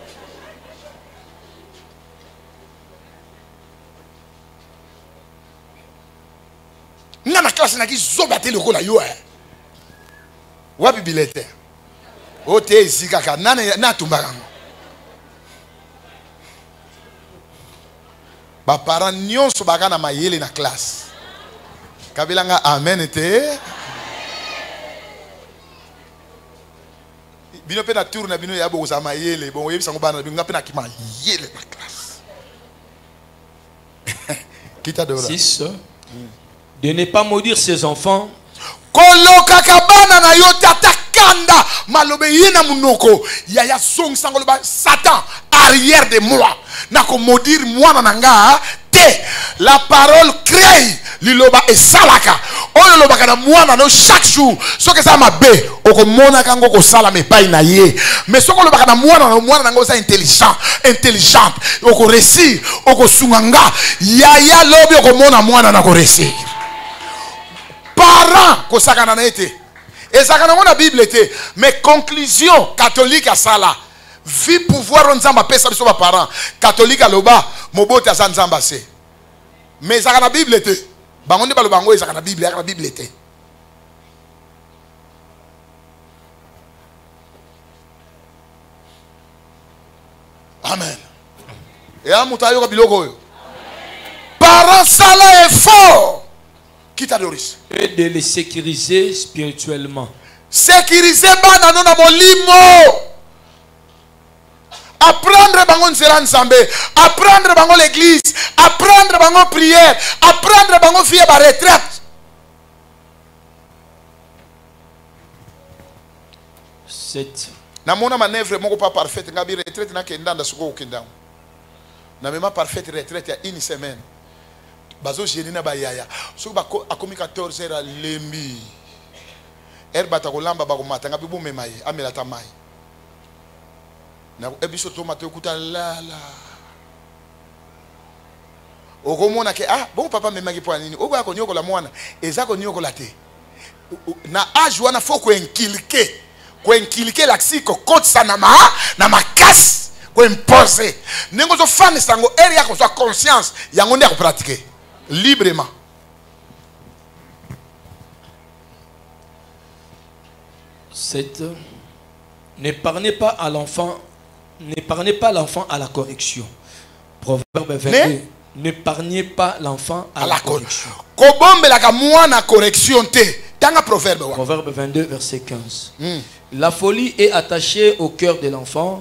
Nana classe na ki zoba te lokola yo wapi bilete o te zika ka na tumbaka ba parents nyonso baka na mayele na classe kabelanga amen te bino pe na tour na bino ya bo za mayele bon yebisa ngo bana bino pe na kima yele na classe kita dora 6 de ne pas maudire ses enfants. Koloka kabana na yo tata kanda malobe yena munoko yaya song sangoloba Satan arrière de moi na ko maudire moi nanga te la parole crée liloba esalaka oyo lobaka na mwana no chaque jour soki eza mabe okomonaka yango kosala mepai na ye. Mais soki olobaka na mwana nango oza intelligente okoresir okosunga nga yaya lobi okomona mwana na koresir. Parent kosakana na ye te ezalaka nango na Bible te. Mais conclusion catholique asala vi pouvoir nzamba pesa biso ba parents catholique aloba mobote aza nzamba se. Mais ezalaka na Bible te. Bango nde baloba ngo ezalaka na Bible, ezalaka na Bible te. Amen. Et à Moutayo biloko. Parents sala effort. Qui t'adorise? Et de les sécuriser spirituellement. Sécuriser bana non na molimo. Apprendre bango nzela nzambe, apprendre bango l'église, apprendre bango prière, apprendre bango fier ba retraite. Cette Na mona manœuvre moko pas parfaite ngabi retraite na kendanda soko okendam. Na mema parfaite retraite ya une semaine. Bazo jeni na bayaya. Soko ba akomi 14h à lembi. Bata kolamba ba komata ngabi bo memaye amela tamai. Na ebiso tomate okuta lala. Okomona ke bon papa memaki po nini? Ogo akonyoko la mwana, ezako nyoko la te. Na âge wana faut ko inculquer l'axiko kotsa na makasi ko imposer. Nengo zo fane sango eri yako so conscience yango nde ko pratiquer librement. N'épargnez pas l'enfant à la correction. Proverbe 22. N'épargnez pas l'enfant à la correction. Proverbe 22, verset 15. La folie est attachée au cœur de l'enfant.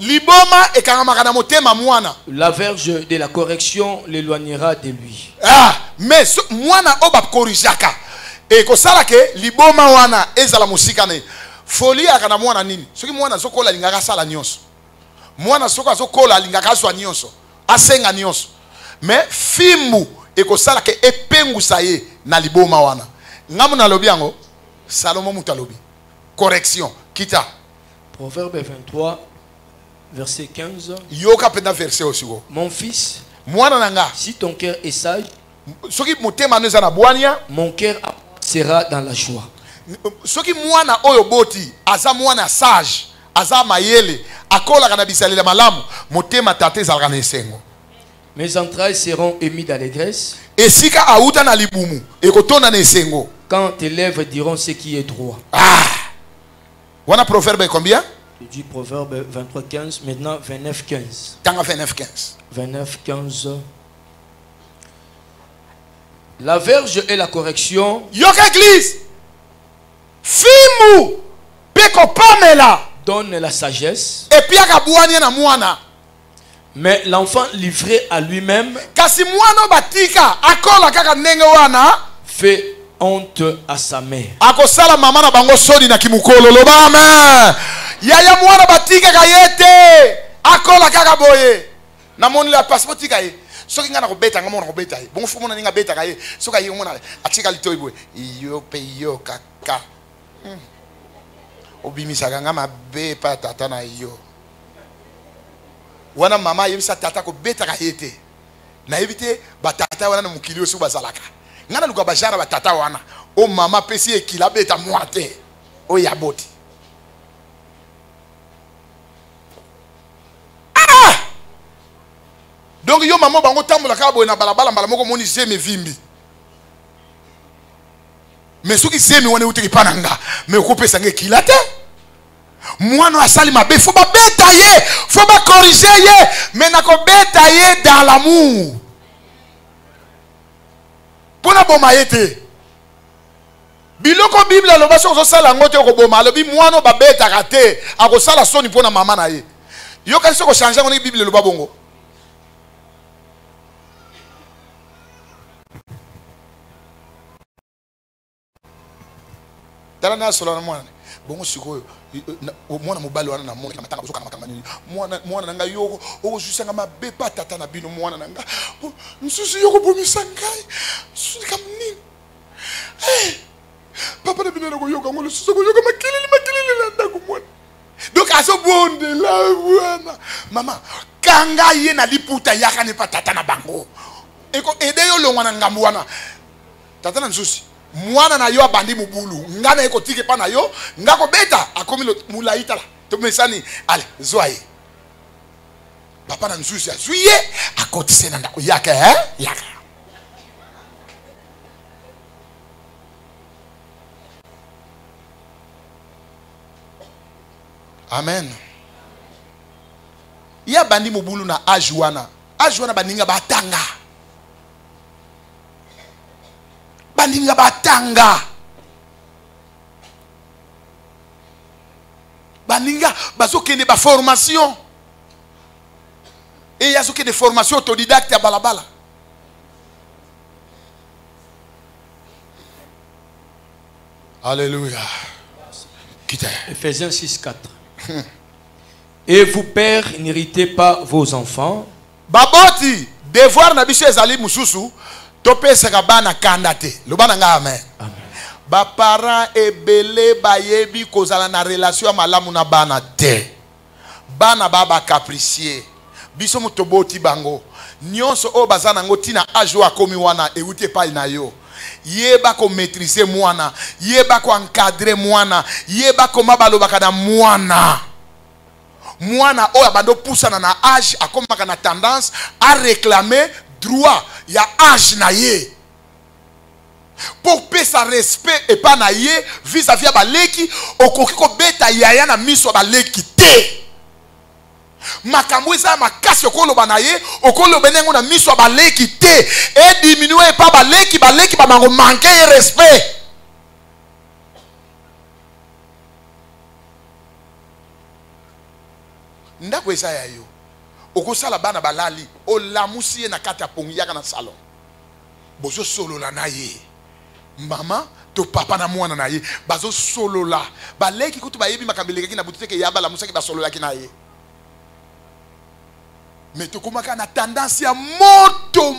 La verge de la correction l'éloignera de lui. Mais mwana oba korijaka. Et ko sala ke liboma wana ezala musika ne. Folie akana mwana nini? Soki mwana zokola lingaka sala nyonso. Mwana soka zokola lingaka swa nyonso. Asenga nyonso. Mais fimbu ekosala ke epengusa ye na liboma wana. Ngamu na lobi yango Salomo mutalobi. Correction kita. Proverbe 23 verset 15. Yoka pena verset osiko. Mon fils, mwana nanga, si ton cœur est sage, soki motema neza na bwania, mon cœur sera dans la joie. Soki mwana oyo boti aza mwana sage, aza mayele, akola kana bisalela malamu, motema tate zalaka na esengo. Mes entrailles seront émises d'allégresse. Esika auta na libumu, ekotona na esengo. Quand tes lèvres diront ce qui est droit. Wana proverbe combien? Je dis proverbe 23, 15, maintenant 29, 15. Tanga 29, 15. 29, 15. La verge et la correction. Yoka église. Fimu. Peko pamela. Donne la sagesse. Et puis akabuania na mwana. Mais l'enfant livré à lui-même. Kasi mwana batika akola kaka ndenge wana. Fait honte à sa mère. Akosala mama na bango soni na kimukolo loba amen. Yaya mwana batika kayete akola kaka boye. Na moni la passeport tika ye. Soki ngana ko beta ngamo na ko beta ye. Bongo fumo na ninga beta kaye. Soka ye mona atika litoy boye. Iyo pe yo kaka. Obimisa ngama be pa tata na yo. Wana mama yebisa tata ko beta kayete. Na evite ba tata wana na mukili osu bazalaka. Ngana luka bajara ba tata wana. O mama pesi ekila beta mwate. O yaboti. Donc yo maman bango tambola ka boye na balabala mbala moko moni zeme vimbi. Mais soki zeme wana utiki pananga, mais okopesa nge kilate. Mwana asali mabe faut ba beta ye, faut ba corriger ye, mais na ko beta ye dans l'amour. Pona boma yete. Biloko Bible lo baso so sala ngote ko boma, lo bi mwana ba beta kate, akosala soni pona mama na ye. Yo kasi ko changer ngoni Bible lo babongo. Tala solo na mwana bongo sikoyo mwana mobali wana na mwana matanga kuzoka na matanga nini mwana nanga yoko okusanga mabe pa tata na bino mwana nanga nsusu yoko bomisa ngai nsusu kam nini Donc, à ce bonde là, maman, kanga ye na liputa yaka ne pas tata na bango. Eko ede yo longwana ngamwana. Tata na nsusi. Mwana na yo abandi mubulu. Ngana eko tike pa na yo. Ngako beta akomi lo mulaita la. To mesani, allez, zoaye. Papa na nsusi ya zuye akotise na ndako yaka yaka. Amen. Ya bandi mubulu na ajuana. Ajuana baninga batanga. Baninga batanga. Baninga bazokende ba formation. Et il y a des formations autodidactes à balabala. Alléluia. Ephésiens 6:4. Et vous, pères, n'héritez pas vos enfants. Baboti, devoir na biso ezali mususu, topesaka bana kandate. Lobana nga amen. Amen. Ba parents ebele bayebi kozala na relation malamu na bana te. Bana baba capricieux. Biso mutoboti bango. Nyonso o bazana ngo tina ajo akomi wana euti epai na yo. Yeba ko maîtriser mwana, yeba ko encadrer mwana, yeba ko mabalobaka na mwana. Mwana oya bando poussana na âge akomaka na tendance à réclamer droit ya âge na ye. Pour payer sa respect et pas na ye vis-à-vis ba leki okoki ko beta yaya na miso ba leki te. Makambo eza makasi okoloba na ye okoloba nengo na miso ba leki te et diminuer pas ba leki ba mango manquer respect. Ndako eza ya yo okosala bana balali olamusi ye na kati ya pongi yaka na salon bozo solola na ye mama to papa na mwana na ye bazo solola baleki kutu bayebi makambeleki na bututeke ya bala musaki basolola ki na ye mais to komaka na tendance ya moto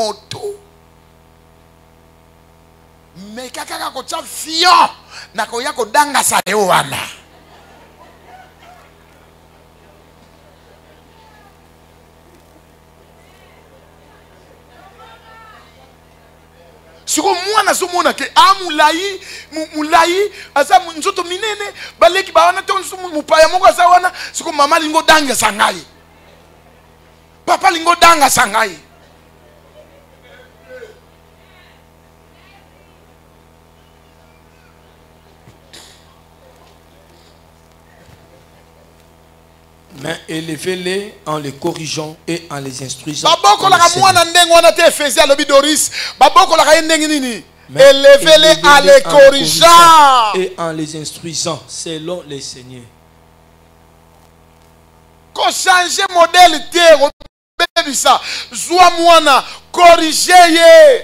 mais kaka ko tsa fion na ko ya ko danga sa yo wana. Siko mwana so mona ke mulai asa nzoto minene baleki ba wana to mupaya moko asa wana siko mama lingo danga sangai papa lingo danga sangai. Mais élevez-les en les corrigeant et en les instruisant. Élevez-les en les corrigeant et en les instruisant selon les Seigneurs. Qu'on change modèle de ça. Zoua mwana corriger.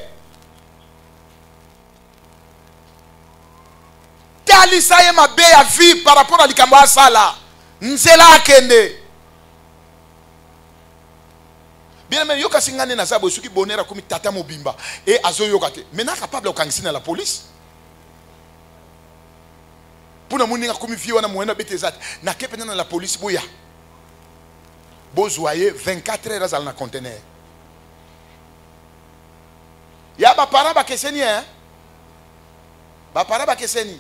Talisa ye ma à vie par rapport à l'ikamba sala. Nzela kende. Bien mais yoka singane na sabo suki bonera komi tata mobimba et azo yokate. Maintenant capable okangsina la police. Pour na moninga komi vie wana moena betezat na kepena na la police boya. Bozoyer 24 heures dans le conteneur. Ya ba para ba keseni hein. Ba para ba keseni.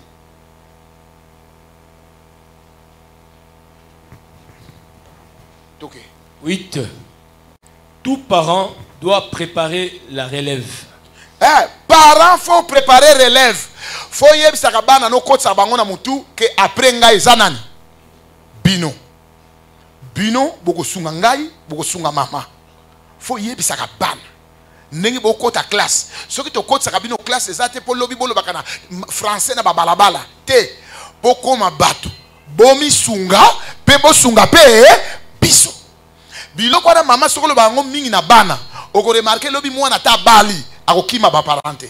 8. Tout parent doit préparer la relève. Parents faut préparer relève. Faut yebisaka bana no kotsa bango na mutu ke après ngai zanani. Bino. Bino boko sunga ngai, boko sunga mama. Faut yebisaka bana. Ndenge boko ta classe. Soki to kotsa bino classe ezate po lobi bolo bakana français na babalabala. Te boko mabato. Bomi sunga pe bo sunga pe biso. Biloko na mama sokolo bango mingi na bana oko remarquer lobi mwana ta bali akokima ba parente.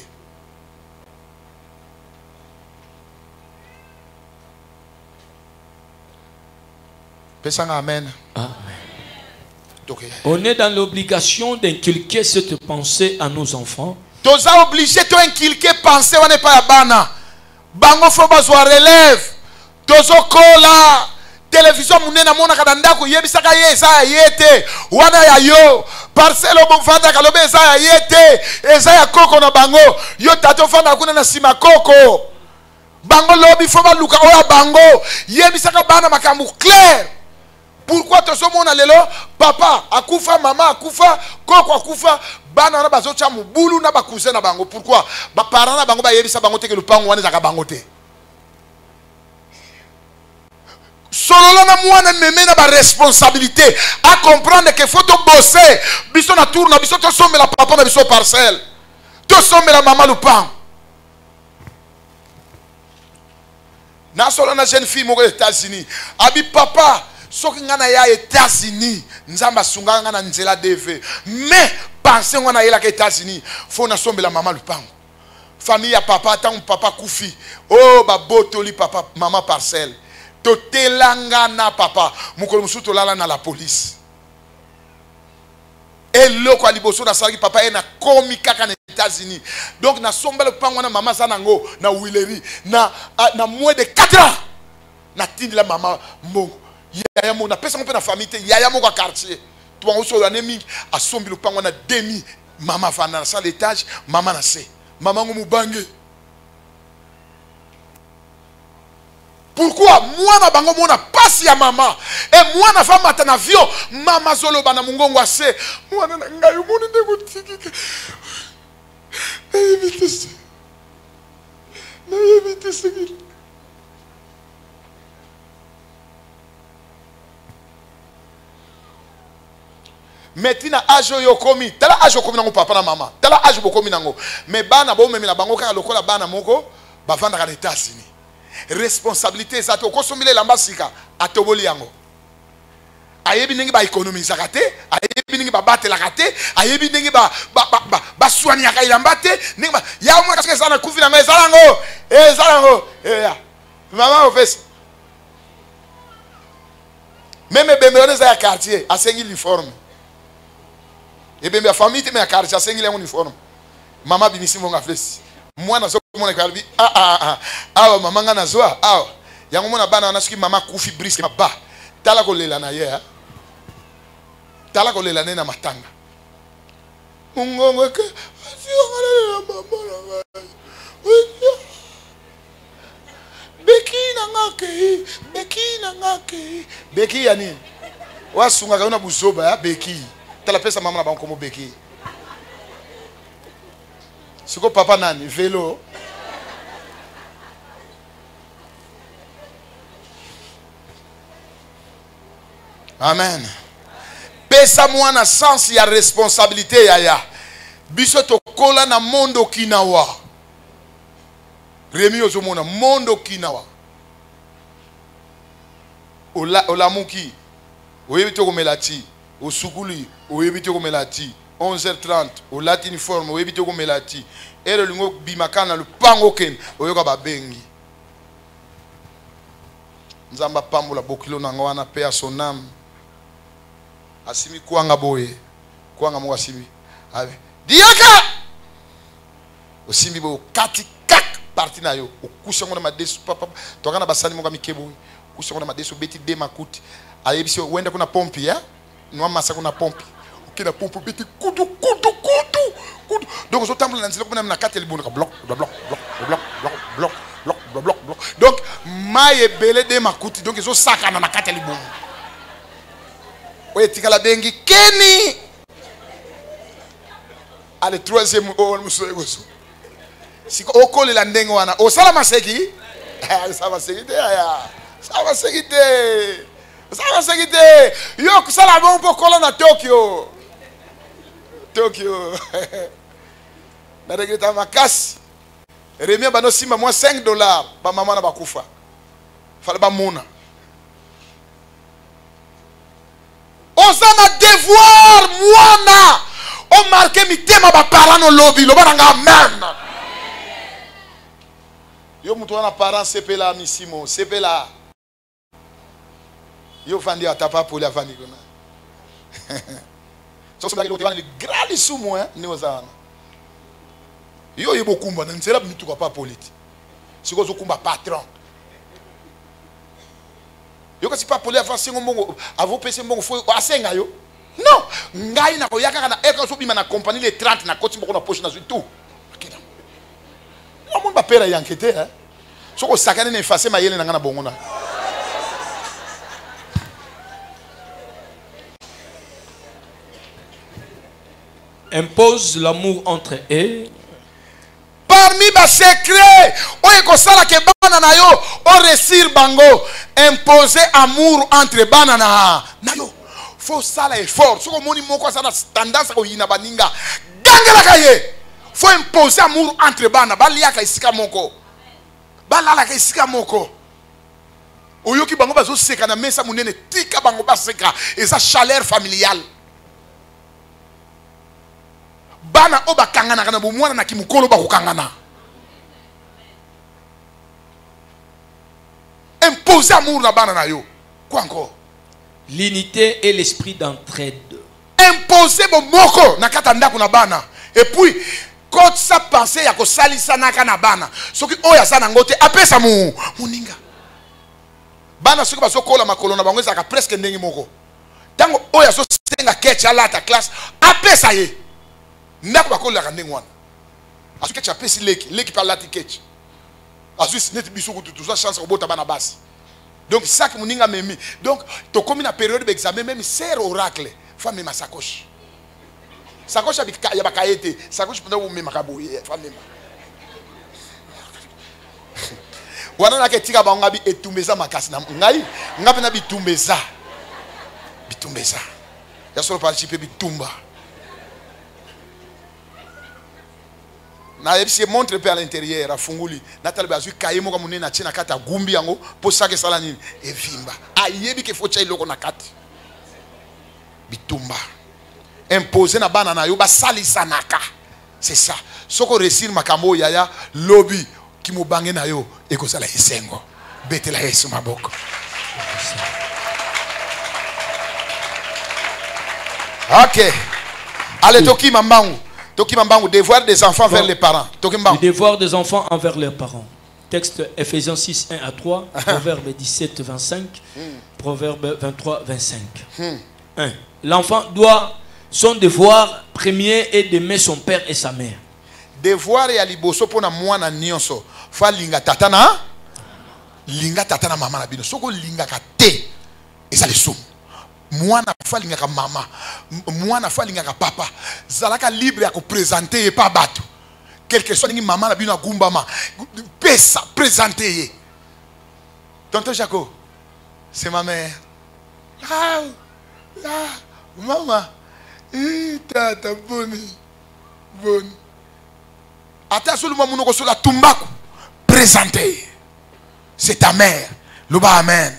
Pesanga amen. Amen. On est dans l'obligation d'inculquer cette pensée à nos enfants. Toza obligé to inculquer pensée wana pa ya bana. bango fo bazwa relève tozokola télévision munena mona kadandako yebisaka ye eza yete wana ya yo parcelle obofanda kalobe eza ya yete eza ya koko na bango yo tato fanda kuna na sima koko bango lobi fo baluka oya bango yebisaka bana makambo clair. Pourquoi tozomona lelo papa akufa mama akufa koko akufa bana na bazocha mubulu na bakuse na bango? Pourquoi ba parents na bango ba yebisa bango te ke lupango wana zaka bango te? Solo na mwana meme na ba responsabilité à comprendre que faut to bosser biso na tour na biso to sommer la papa na biso parcelle to sommer la maman lupango. Na solo na jeune fille moko aux États-Unis abi papa soki ngana ya États-Unis nzamba sunga ngana nzela DV mais pensez ngana yela ka États-Unis faut na somber la maman lupango famille ya papa tant papa kufi oh ba botoli papa maman parcelle totelanga na papa mukolo musuto lala na la police et loko aliboso na salaki papa ena komi kaka na États-Unis donc na somba le pango na maman sanango na Willery na moins de 4 ans na tindi la maman mo yaya mo na pesa mo pe na famille te yaya mo ka quartier to on so l'année mingi a sombi le pango na demi maman fana na salle étage maman na se maman ngo mubange. Pourquoi moi na bango mona passe ya maman et moi na femme atana avion mama zolo bana mungongo ase moi na ngayo moni de kutiki na éviter ça metina ajo yokomi tala ajo komi nango papa na mama tala ajo bokomi nango mais bana bo memi na bango ka lokola bana moko bavanda ka États-Unis responsabilité ça to kosomile lambasika atoboli yango ayebi ndenge ba économiser kate ayebi ndenge ba batela kate ayebi ndenge ba soigner ka ilambate ndenge ba ya mwa kaske sana kufi na ezalango ya mama office même bembe za ya quartier asengi uniforme et bembe famille te me ya quartier asengi le uniforme mama binisi monga flesi mwana zo mona kalbi awa mama nga nazwa awa yango mona bana na suki mama kufi briske ba tala ko lela na ye tala ko lela na matanga mungongo ke asiongala mama na beki na ngake beki ya nini wasunga kana buzoba ya beki tala pesa mama na banko mo beki siko papa nani vélo amen pesa mwana sens ya responsabilité yaya biso tokola na mondo kinawa remi ozomona mondo kinawa olamuki oyebi to komelati osukuli oyebi to komelati 11h30 au latin uniforme au ebito ko melati et le lingo bimakana le pango ken oyoka ba bengi nzamba pambola bokilo nanga wana pe a son âme asimi kwanga boye kwanga mo asimi ave diaka osimbi bo kati kak parti na yo okusa ngona madesu papa tokana basani mo kamikebo okusa ngona madesu beti de makuti ayebisi wenda kuna pompi ya nwa masa kuna pompi na pompe beti kudu donc zo temple na nzela ko na kati libona ka bloc donc maye belé de makuti donc zo saka na kati libona oye tikala bengi keni ale troisième o musoego so siko okole la ndengo wana o sala maseki sala sekite ya sala sekite sala sekite yo kusala bon po kola na Tokyo na regreta makasi remia bano simba moi $5 ba mama na bakufa fala ba mona osana devoir mwana o marqué mitema ba parents no lobby lo bana amen yo mutu wana parents sepela misimo sepela yo fandi atapa poli afandi kona so c'est le grand sous moi ne ozana yo yebo kumba na nzela mituka pa politi si vous avez un patron. Yo kasi pas poli avant singo mbongo avant pese mbongo fo asenga yo non ngai na ko yaka na eka so bima na compagnie les 30 na koti mboko na poche na tout akena no mon ba pera yankete hein soko sakane na effacer mayele na ngana bongo na impose l'amour entre eux. Parmi les secrets, on kosala ke banana yo, on resir bango, imposer amour entre banana na yo. Faut sala effort. Soko moni moko sana tendance ko yina baninga. Gangela kaye. Faut imposer amour entre banana, balia ka isika moko. Balala ka isika moko. Oyoki bango bazo seka na mesa munene tika bango baseka eza chaleur familiale. Bana oba kangana kana bomwana na kimukolo ba kukangana. Imposer amour na bana na yo. Quoi encore? L'unité et l'esprit d'entraide. Imposer bon moko na katanda kuna bana. Et puis quand ça penser ya ko salisa na kana bana. Soki oya sana ngote apesa mu muninga. Bana soki ba sokola makolo na bango ezaka presque ndenge moko. Tango oya so senga ketcha la ta classe apesa ye. Ndako bakola ka ndenge wana asuke cha pesi leki par la ticket asus net biso ko tout ça chance ko bota bana basi donc ça que muninga memi donc to komi na période d'examen même sert oracle faut même sacoche ya bakaete sacoche pendant ou même kaboye faut même wana na ketika bango bi etumbeza makasi na ngai ngape na bitumbeza ya solo participer bitumba. Na yebisi montre pe à l'intérieur afunguli natali bazwi kaye moko munene na tina kata gumbi yango po sake sala nini evimba ayebi ke focha iloko na kati bitumba imposer na bana na yo ba salisa naka c'est ça soko resir makambo yaya lobby ki mobange na yo ekozala esengo betela Yesu maboko. OK allez toki mambangu. Devoir des enfants vers les parents. Le devoir des enfants envers leurs parents. Texte Ephésiens 6, 1 à 3, Proverbe 17, 25, Proverbe 23, 25. 1. L'enfant doit son devoir premier est d'aimer son père et sa mère. Devoir et aliboso pour na mwana nyonso. Fa linga tatana mama na bino. Soko linga ka te. Eza le soum. Mwana falinga ka mama, mwana falinga ka papa, zalaka libre ya ko présenter et pas bato. Quelque soit ni maman na bino gumbama, pesa présenter. Tonton Jaco, c'est ma mère. Ah, maman, tata boni. Ata solo mamuno ko sola tumbaku, présenter. C'est ta mère. Loba amen.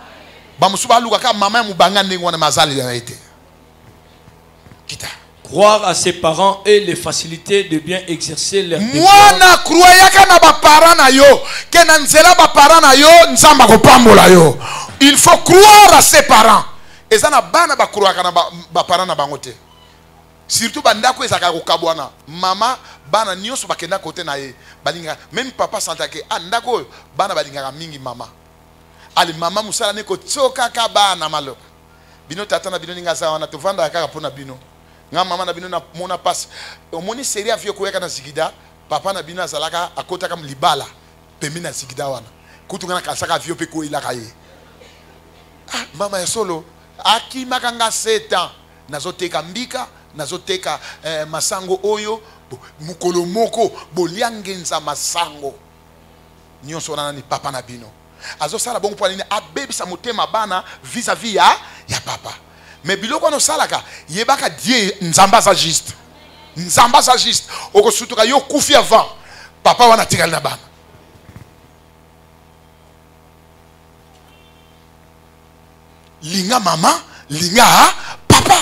Croire à ses parents et les facilités de bien exercer leur devoir. Il faut croire à ses parents. Surtout bandako ezaka ko kabwana mama bana nyonso bakenda kote na ye balinga même papa santake andako bana balinga mingi mama. Ali mama musala ne ko tsoka ka bana malo bino tata na bino ninga za wana to vanda kaka pona bino nga mama na bino na mona passe omoni série avio ko yaka na zigida papa na bino azalaka akota kam libala pembi na zigida wana kutunga na kasaka avio pe ko ilaka ye mama ya solo akima kanga 7 ans nazoteka mbika nazoteka masango oyo mukolo moko boliangenza masango nyonso wana ni papa na bino azo sala bon point abebi sa motema bana vis-à-vis ya papa mais biloko no salaka yebaka die nzamba za juste oko sutuka yo kufi avant papa wana tikali na bana linga mama linga papa.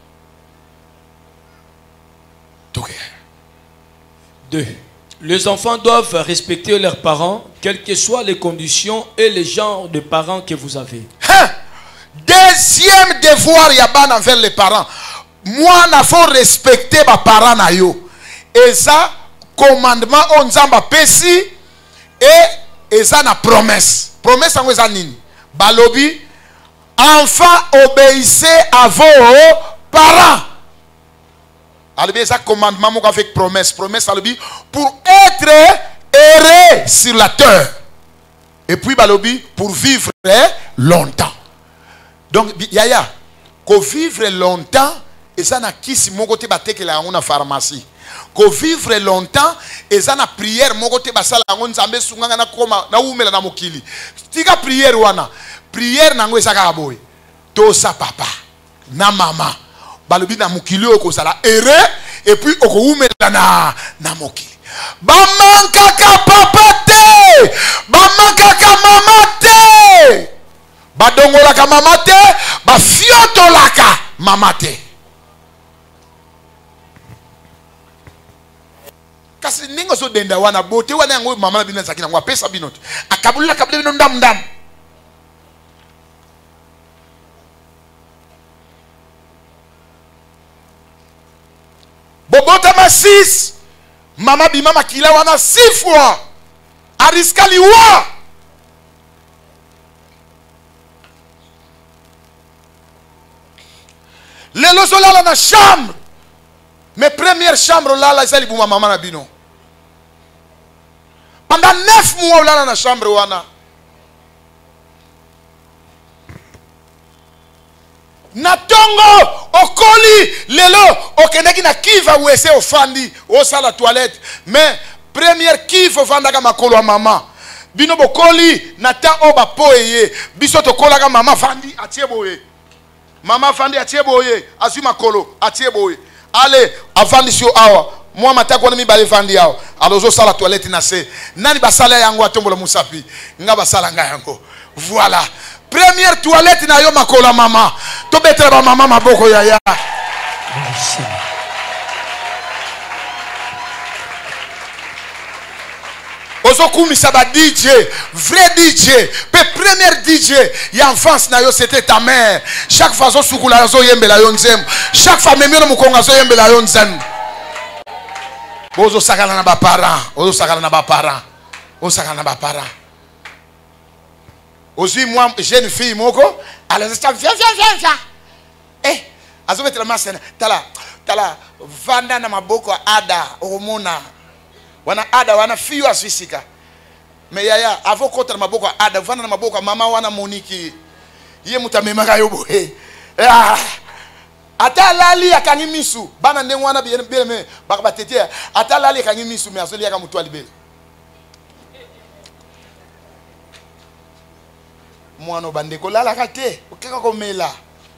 2. Les enfants doivent respecter leurs parents, quelles que soient les conditions et les genres de parents que vous avez. Deuxième devoir yaban envers les parents. Moi, il faut respecter mes parents. Et ça, commandement on zamba pesi et ça na promesse. Promesse en quoi nini? Balobi, enfants obéissez à vos parents. Alors ça commandement avec promesse. Promesse balobi pour être erré sur la terre. Et puis balobi pour vivre longtemps. Donc yaya, ko vivre longtemps et ça na kisi mon côté bateke la on a pharmacie. Ko vivre longtemps et ça na prière mon côté basala on nzambe sunganga na koma na umela na mokili. Tika prière wana. Prière nango esaka boy. To sa papa na mama balobi na mokili oko sala ere et puis oko umela na mokili. Bamankaka papa te, bamankaka mama te, badongolaka mama te, bafiotolaka mama te. Kasi ningo so denda wana bote wana yango mama na bino zakina ngwa pesa bino te. Akabulula kabule bino ndam. Bobota ma 6 mama bimama kila wana 6 fois ariska liwa lelo so lala na chambre mes premières chambres lala isali buma mama na bino pendant 9 mois lala na chambre wana Natongo okoli lelo okendeki na kiva wese ofandi osala toilette mais première kiva ofandaka makolo ya mama bino bokoli na ta oba poye biso tokolaka mama fandi atie boye mama fandi atie boye asu makolo atie boye ale avandi sio awa moi matako na mibale fandi awa alozo sala toilette na se nani basala yango atombola musapi nga basala nga yango voilà. Première toilette na yo makola mama. To betre ba mama maboko yaya. Ozo kumisa ba DJ, vrai DJ, pe première DJ, ya enfance na yo c'était ta mère. Chaque fois zo sukula zo yembela yo nzem. Chaque fois même yo mukonga zo yembela yo nzem. Ozo sakala na ba parents, ozo sakala na ba parents. Ozo sakala na ba parents. Aussi, moi, jeune fille, moko, alors viens. Eh, azo mettre la masse, tala, vanda na maboko ada, omona. Wana ada, wana fiyo aswisika. Mais yaya, avo kota na maboko ada, vanda na maboko mama wana moniki. Ye mutamemaka yobo, ata lali akangi misu, bana nde wana biyeme, baka tete, ata lali akangi misu, mais azoli yaka mutu alibele. Mwano bandeko lala kate okeka komela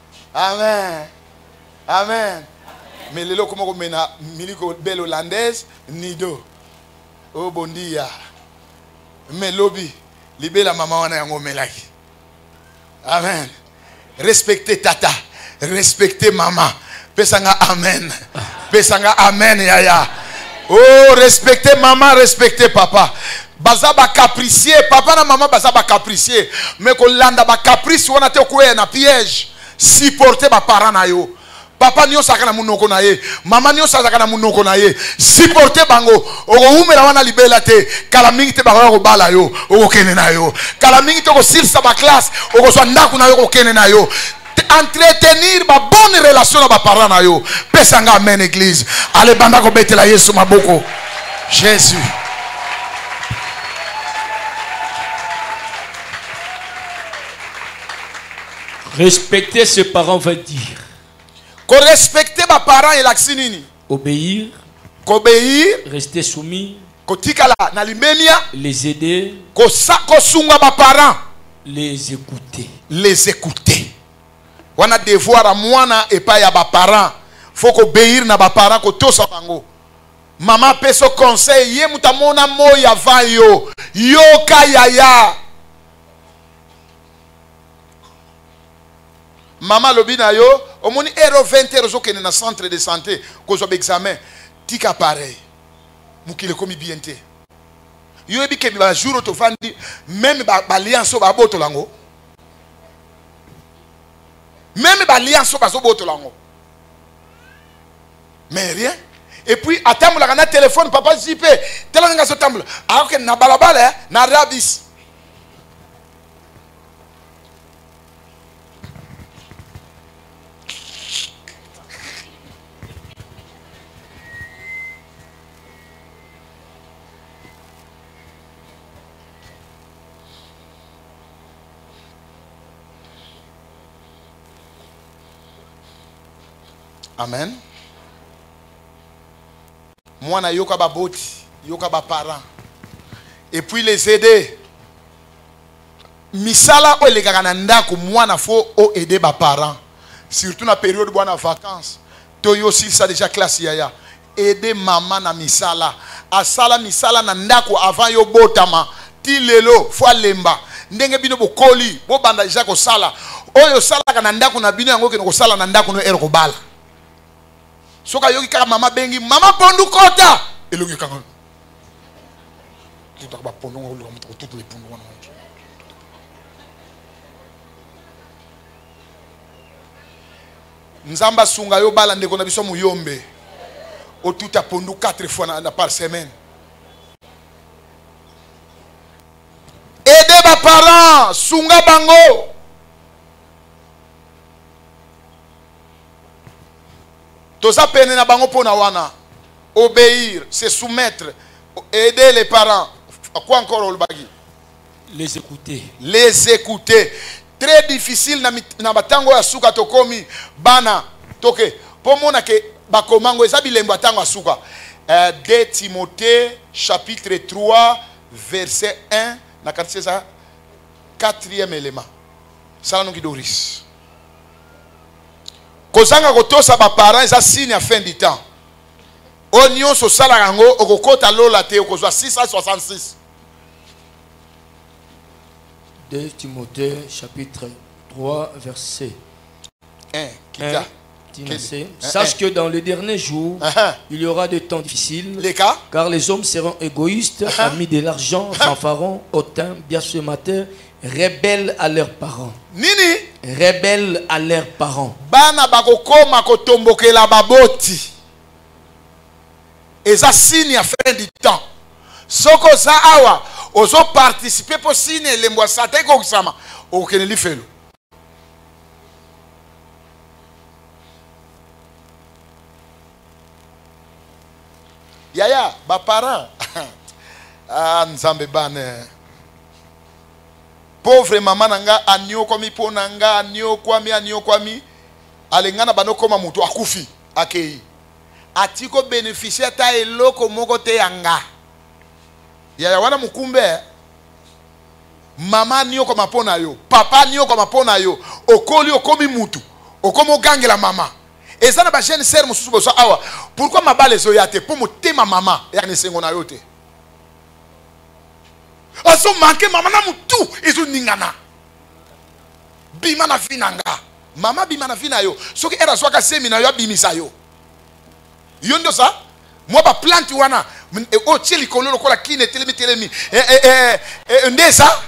amen mais lelo koma komena miliko belle hollandaise nido o bondia mais lobi libela mama wana yango melaki amen respectez tata respectez mama pesanga amen yaya oh respectez maman respectez papa bazaba capricier papa na maman bazaba capricier mais ko landa ba caprice wana te ko na piège supporter ba parents na yo papa nyo saka na munoko na ye mama nyo saka na munoko na ye supporter bango oko umela wana libela te kala mingi te ba ko bala yo oko kene na yo kala mingi te ko silsa ba classe oko so ndaku na yo ko kene na yo entretenir ba bonne relation na ba parents na yo pesanga amen église ale banda ko betela Yesu maboko Jésus. Respecter ses parents veut dire respecter mes parents et l'accinini. Obéir. Rester soumis. Les aider. Mes parents. Les écouter. On a devoir à moi et pas à mes parents. Faut qu'obéir na mes parents ko to sabango. Maman peut se conseil ye mutamona moya va yo. Yo kayaya. Maman lobina yo, au moni ero 20 heures zo kene na centre de santé ko zo examen tika pareil. Mukile komi biente. Yo ebi ke ba jour to fandi même ba alliance ba boto lango. Même ba alliance ba zo boto lango. Mais rien. Et puis, à temble, on a téléphone, papa zippé. Téléphone, on a temble. Alors que na balabala, na rabis. Amen. Moi, na yoka ba boti, yoka ba parents. Et puis les aider. Misala o le gagananda ko moi na fo o aider ba parents. Surtout na période de vacances. Toyo si ça déjà classe yaya. Aider maman na misala. Asala misala na ndako avant yo botama. Ti lelo fo lemba. Ndenge bino bokoli, bo banda déjà ko sala. Oyo sala kana ndako na bino yango ke ko sala na ndako no ero ko bala. Soka yoki kaka mama bengi mama pondu kota elongi kanga tout ba pondu ngolo ko tout les pondu wana nzamba sunga yo bala ndeko na biso muyombe o tout a pondu 4 fois par semaine. Aider ba parents sunga bango. Toza pene na bango pona wana. Obéir, se soumettre, aider les parents. À quoi encore au bagi? Les écouter. Les écouter. Très difficile na batango ya suka tokomi bana. Toke. Po mona ke bakomango ezabi lembo tango suka. 2 Timothée chapitre 3 verset 1 na katse ça 4e élément. Ça nous Doris. Kozanga kotosa ba parents eza signe à fin du temps. Onyon so sala rango okokota lola te okozwa 666. 2 Timothée chapitre 3 verset 1. Sache que dans les derniers jours, il y aura des temps difficiles, car les hommes seront égoïstes, amis de l'argent, fanfarons, hautains, blasphémateurs, rebelles à leurs parents. Nini? Rebelles à leurs parents. Bana bakokoma kotombokela baboti. Eza signe à fin du temps. Soko za awa ozo participer pour signe lembo sate ko kusama okene lifelo. Yaya ba parents. Ah nzambe bane. Pauvre maman nanga anyo kwami ponanga anyo kwami alengana banokoma mutu akufi akei atiko bénéficier ta eloko moko te yanga ya wana mukumbe mama nyo koma pona yo papa nyo koma pona yo okoli okomi mutu okomo gangela mama ezana ba jeune sœur mususu boso awa pourquoi mabale zo yate pour motema mama ya nesengo na yo te. Oso manke mama na mutu izu ningana bima na finanga mama bima na fina yo soki era swaka semi na yo bimisa yo yondo sa moi ba plante wana o chili kololo kola kine telemi ndesa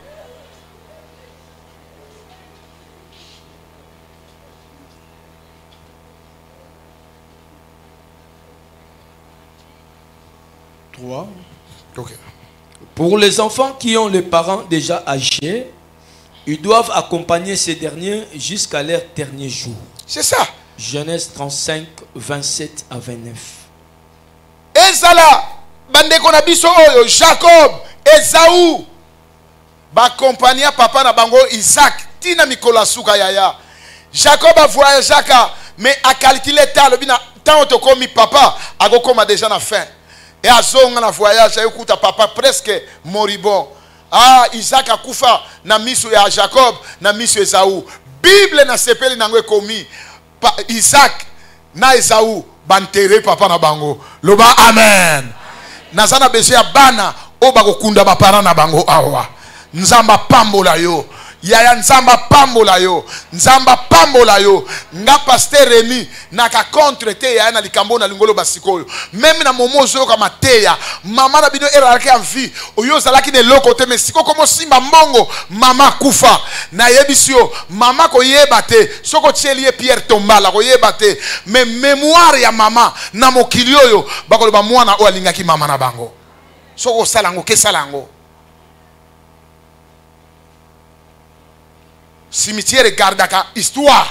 trois. Okay. Pour les enfants qui ont les parents déjà âgés, ils doivent accompagner ces derniers jusqu'à leur dernier jour. C'est ça. Genèse 35, 27 à 29. Ezala, bandeko na biso oyo, Jacob, Esaü, ba accompagner papa na bango Isaac, tina mikola suka yaya. Jacob a voyagé Jaka, mais a calculé le bina tant to komi papa, a go koma déjà na fin. Et à zonga na voyage, écoute papa presque moribond. Ah, Isaac a kufa na misu ya Jacob, na misu Esaü. Bible na sepeli nango komi Isaac na Esaü bantere papa na bango. Loba amen. Nazana bese ya bana o bako kunda ba parana bango awa. Nzamba pambola yo. Yaya nzamba pambola yo. Nzamba pambola yo. Nga pasteur Rémi naka contre te yaya na likambo na lingolo basikoyo. Même na momo zo kama teya. Mama na bino eralaki en vie. Oyo zalaki ne loko te mesiko komo simba mbongo. Mama kufa. Na yebisio mama ko yeba te. Soko tielie Pierre Tombala ko yeba te. Mais mémoire ya mama na mokili oyo bakolo ba mwana o alingaki mama na bango. Soko salango ke salango. Cimetière gardaka histoire.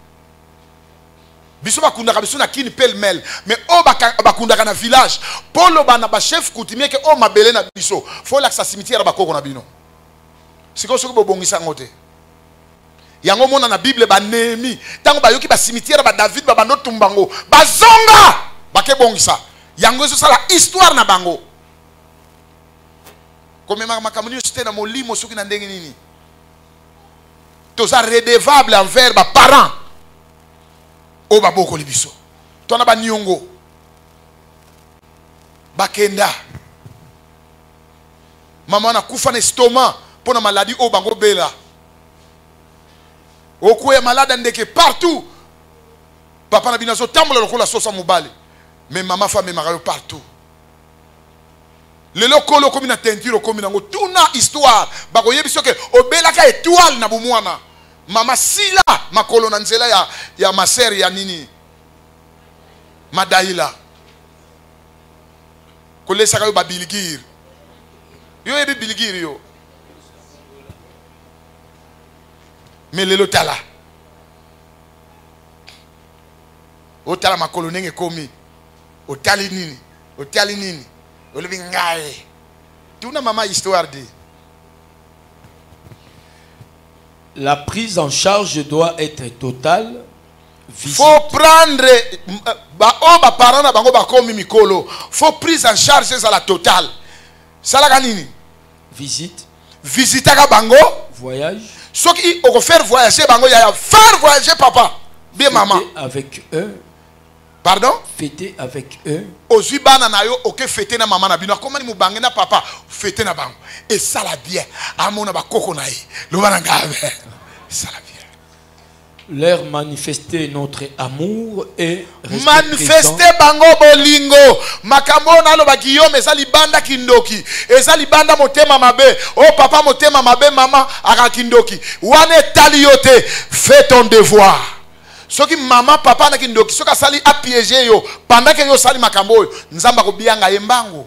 Biso bakundaka biso na kini pêle-mêle. Mais o bakundaka na village. Polo bana ba chef coutumier ke o mabele na biso. Faut la sa cimetière bakoko na bino. Siko soko bobongisa ngote. Yango mona na Bible ba Néhémie. Tango ba yoki ba cimetière ba David ba bando tumbango. Ba zonga bake bongisa. Yango so sala histoire na bango. Comme makamuni c'était na molimo soki na ndenge nini. Tous ça redevable envers les parents. O baboko libiso. Tona ba nyongo. Bakenda. Maman na kufa na estomac pour na maladie o bango bela. O ko malade ndeke partout. Papa na binazo tambola lokola sosa mobali. Mais maman femme marayo partout. Le lokolo comme na teinture comme nango tuna histoire bako yebiso ke obela ka étoile na bomwana mama sila makolo na nzela ya maseri ya nini madaila kolesa ka yo babiligir yo yebi biligir yo mais le lotala otala makolo nenge komi otali nini La prise en charge doit être totale. Faut prendre parents na bango ba komi mikolo. Faut prise en charge à la totale. Salaka nini? Visite. Visitaka bango. Voyage. Ce qui on faire voyager bango ya faire voyager papa. Bien maman. Avec eux. Pardon? Fêter avec eux. Ozui bana na yo oke fêter na maman na bino comment ni mubange na papa fêter na bango et ça la bien amona ba koko na yi lo bana ngave ça la bien leur manifester notre amour et manifester bango bolingo makambo na lo ba Guillaume ezali banda kindoki ezali banda motema mabe oh papa motema mabe mama aka kindoki wane tali yote fais ton devoir. Ce qui maman papa na kindoki ce ka sali a piéger yo pendant que yo sali makambo yo nzamba ko bianga yembango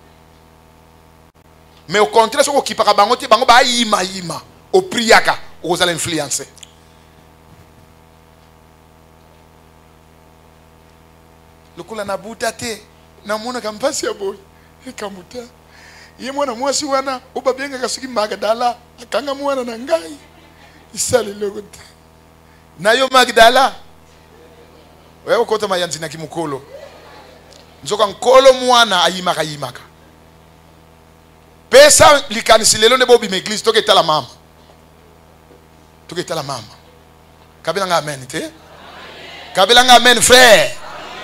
mais au contraire ce ko kipaka bango te bango ba yima au priaka aux allez influencer lokula na buta te na mona kampasi ya boy kamuta ye mwana mwasi wana obabenga kasuki Magdala akanga mwana na ngai isali logote na yo Magdala wewe ukota mayanzi na kimukolo nzoka nkolo mwana ayimaka pesa likanisi lelo ne bobi m'eglise toke tala mama kabila nga amen te kabila nga amen frère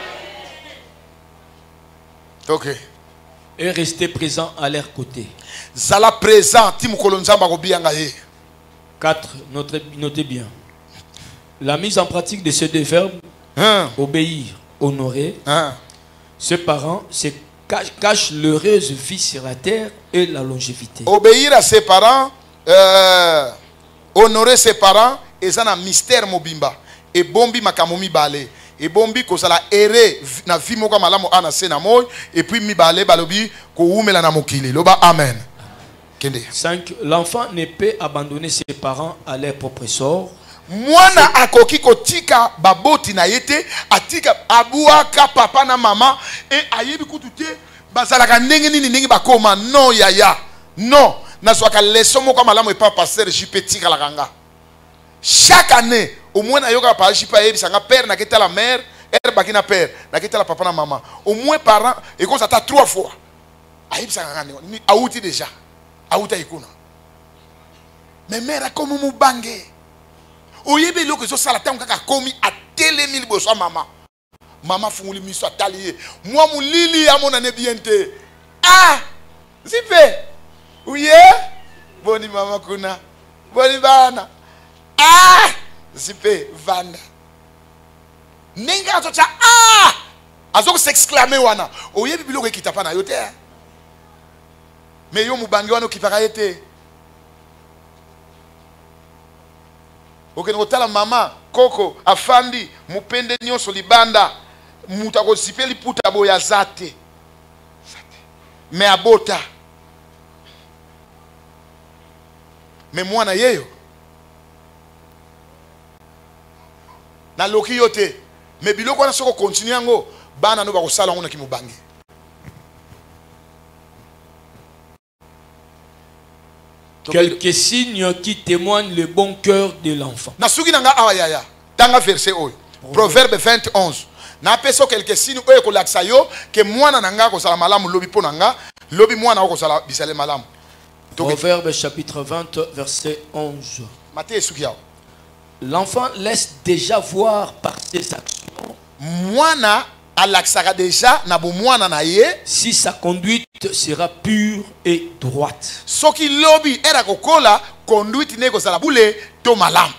ok et rester présent à leur côté. Zala présent timukolo nzamba ko bianga ye 4 notez bien. La mise en pratique de ces deux verbes, obéir, honorer, ses parents cachent l'heureuse vie sur la terre et la longévité. Obéir à ses parents, honorer ses parents, et ça na mystère mobimba. Et bombi makamomi balé. Et bombi ko sala ere na vie moka malamu ana sena moy et puis mi balé balobi ko umela na mokili. Loba amen. 5. L'enfant ne peut abandonner ses parents à leur propre sort. Mwana akoki kotika baboti na yete atika abuaka papa na mama et ayebi kutute bazalaka ndenge nini ndenge bakoma non yaya non na swaka leçon moko malamu epa pasteur JP tika la kanga chaque année au moins na yoka pa JP ayebi sanga père na keta la mère bakina père na keta la papa na mama au moins parents et comme ça 3 fois ayebi sanga ni auti déjà auta ikuna mais mère comme mubange oyebe loko zo sala tango kaka komi atelemi liboso mama mama funguli miso ataliye moi mulili amona ne biente ah zipe uye boni mama kuna Bolibana. Ah! Zipe, vanda. Nenga tocha, ah! Azoko s'exclamer wana. Oye bibiloko ekitapa na yote. Mais yo mubangi wana okipaka yete. Okenotala mama, koko, afandi, mupende nyonso libanda. Mutako zipeli puta boya zate. Me abota. Me mwana yeyo. Na loki yote. Me biloko wana soko continue yango. Bana no bako sala ngona ki mubangi. Quelques signes qui témoignent le bon cœur de l'enfant. Na sugi nanga awayaya. Tanga verset oyo. Proverbe 21. Na peso quelques signes oyo ko laksa yo ke mwana nanga ko sala malamu lobi po nanga, lobi mwana ko sala bisale malamu. Proverbe chapitre 20 verset 11. Matthieu sugi yawo. L'enfant laisse déjà voir par ses actions. Mwana alaksaka déjà na bo mwana na ye si sa conduite sera pure et droite. Soki lobi era kokola conduite ne ko sala bule to malamu.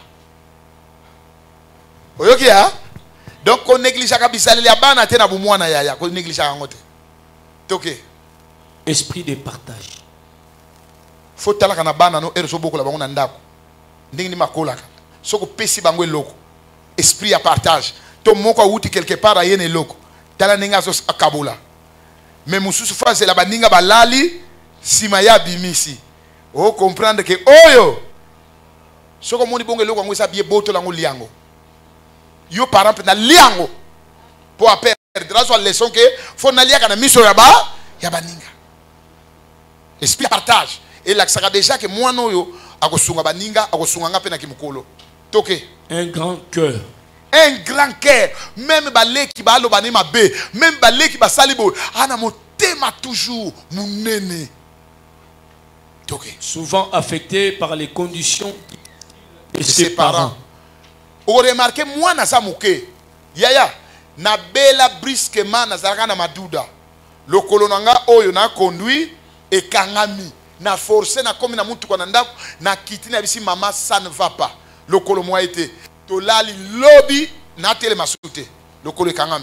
Oyoki ya? Donc on néglige ka bisale ya bana te na bo mwana yaya ko néglige ka ngote. Toke. Esprit de partage. Faut talaka na bana no erso boko la bango na ndako. Ndingi ni makolaka. Soko pesi bango eloko. Esprit ya partage. To moko wuti quelque part ayene eloko. Tala ninga so akabula. Mais mususu phase la baninga balali sima ya bimisi. O comprendre que oyo soko moni bongo eloko ngo sa bie boto lango liango. Yo par exemple na liango pour perdre la soit leçon que faut na liaka na miso ya baninga. Esprit ya partage. Et là ça déjà que moi no yo akosunga baninga akosunga ngape na kimukolo. Toke un grand cœur. Un grand cœur. Même balé qui ba lo banema be, même balé qui ba salibo, ana motema toujours munene. Toke. Souvent affecté par les conditions de ses parents. parents. Vous remarquez moi na sa muke. Yaya na bela brusquement na zaraka na maduda. Le kolonanga oyo na conduit et kangami na forcé na komi na mutu kwa ndako na kiti na bisi mama ça ne va pas. Le kolo moi été tolali lobby na tele masute. Le kolo kangami.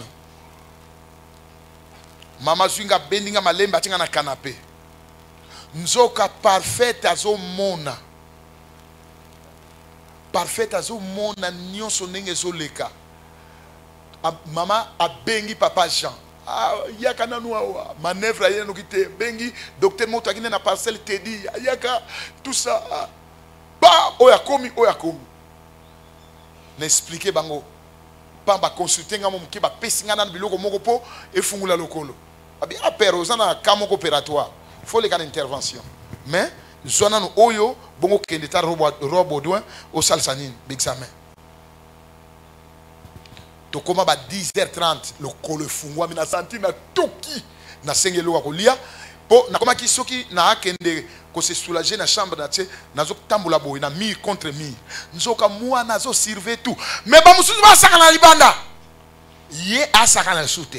Mama swinga bendinga malemba tinga na canapé. Nzoka parfaite azo mona. Parfaite azo mona nyonso ndenge zo leka. Mama a bengi papa Jean. Ah, yaka nanu awa manœuvre yeno kite bengi docteur moto akine na parcelle tedi yaka tout ça ba oya komi n'expliquer bango pamba consulter ngamo mki ba pesinga na biloko moko po efungula lokolo abi apero zana kamo opératoire faut les cas d'intervention mais zona no oyo bongo kende ta robo douin au salsanine d'examen to koma ba 10h30 le kolo fungwa mina santi na toki na sengelo wa kolia po na koma kisoki na akende ko se soulager na chambre na tse nazo tambola boy na mur contre mur nzoka mwa nazo surveiller tout mais ba mususu ba saka na libanda ye asaka na sute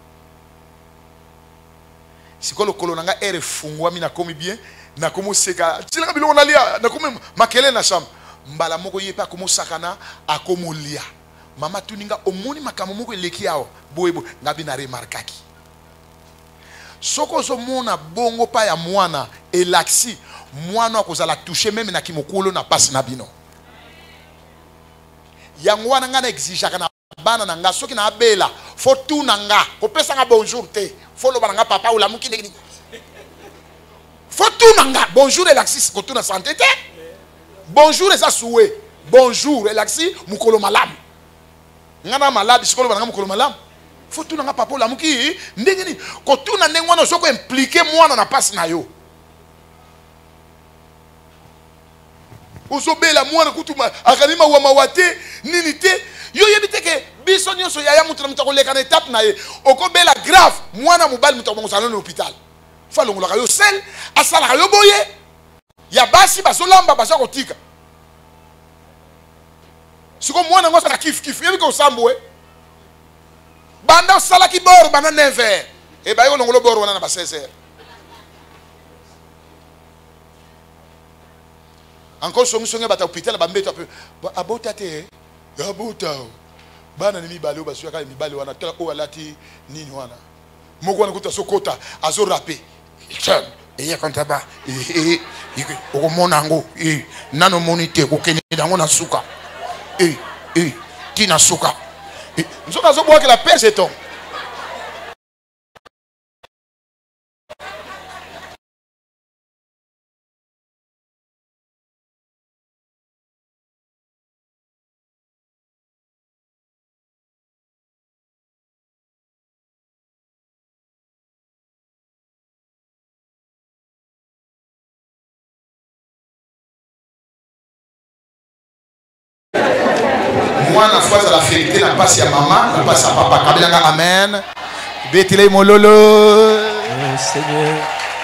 sikolo kolo nanga ere fungwa mina komi bien na komo seka tilanga biloko na lia na komi makele na chambre mbala moko ye pa komo sakana akomo lia mama tuninga omoni makamo moko eleki awo boyebo ngabi na remarkaki soko zo mona bongo pa ya mwana elaksi mwana akozala toucher même na kimokolo na passe na bino yango wana nga na exige kana bana na nga soki na abela fo tu na nga kopesa nga bonjour te fo lo bana nga papa ula muki ndeni fo tu na nga bonjour elaksi ko tu na santé te bonjour eza souhait bonjour elaksi mukolo malamu ngana malade sikolo bana nga mukolo malamu faut tout na papa la muki ndenge ni ko tuna ndenge wana soko impliquer mwana na passe na yo uzobela mwana kutuma akanima wa mawate nini te yo yebite ke biso nyonso yaya mutu na mutako leka na étape na ye okobela grave mwana mobali mutako ngosana na hôpital fa longola yo sel asala yo boye ya basi basolamba basa kotika siko mwana ngosa kif yebiko osambwe banda salaki bor bana 9h e ba yo ngolo bor wana na ba 16h encore songi bata hôpital ba mbeto abota te abota bana ni mibale ba suka mibale wana tala o alati nini wana moko wana kuta sokota azo rapper eya konta ba o mona ngo nano monite ko kene dango na suka tina suka nzoka zo boka la pese ton na fois à la vérité na passe à maman na passe à papa kabelanga amen betile mololo Seigneur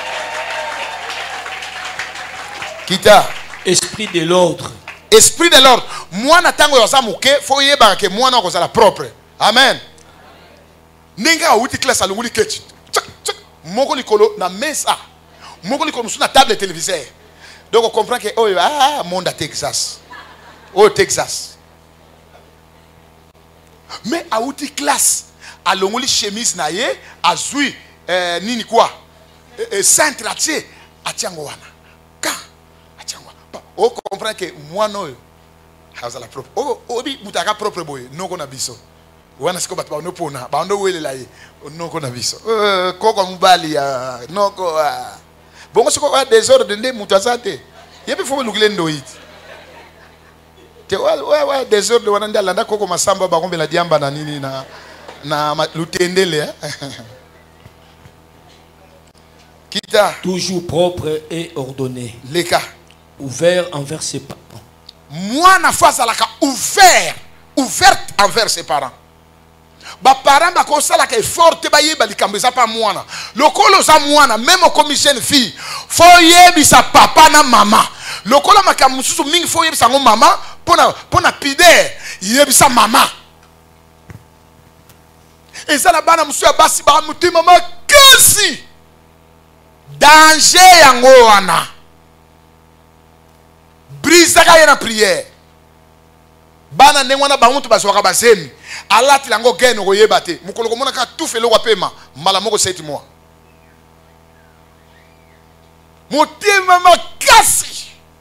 kita esprit de l'ordre moi na tango yosa muke faut yeba ke moi na kozala propre amen ninga uti classe alunguli kechi moko likolo na mesa moko likolo sur na table téléviseur donc on comprend que oh monde à Texas Texas. Mais à outil classe, à l'ongoli chemise naie, à zui, nini quoi, saint tratier, à tiangouana. Quand, à tiangouana. On comprend que moi non, à la propre. Obi mutaka propre boy, non qu'on a biso. Wana siko batba no pona, ba no wele laye, non qu'on a biso. Koko mubali non ko. Bon siko désordre de mutazate. Yebi faut lugile ndoit. Ouais désordre wananda landa koko masamba ba kombe la diamba na nini na lutendele kita toujours propre et ordonné les cas ouvert envers ses parents moi na face à la ka ouverte envers ses parents ba parents ba ko sala ka forte ba yeba likambo za pa mwana lokolo za mwana même comme jeune fille faut yebi sa papa na mama lokola makambo mususu mingi faut yebi sa mama pona pider yebisa mama ezala bana musu ya basi ba mutima makasi danger yango wana brise ka na prière bana ndengwana ba mutu baswaka basemi alati lango geno koyeba te mukolo komona ka tufelo kwa pema mala moko 7 mois mutima makasi.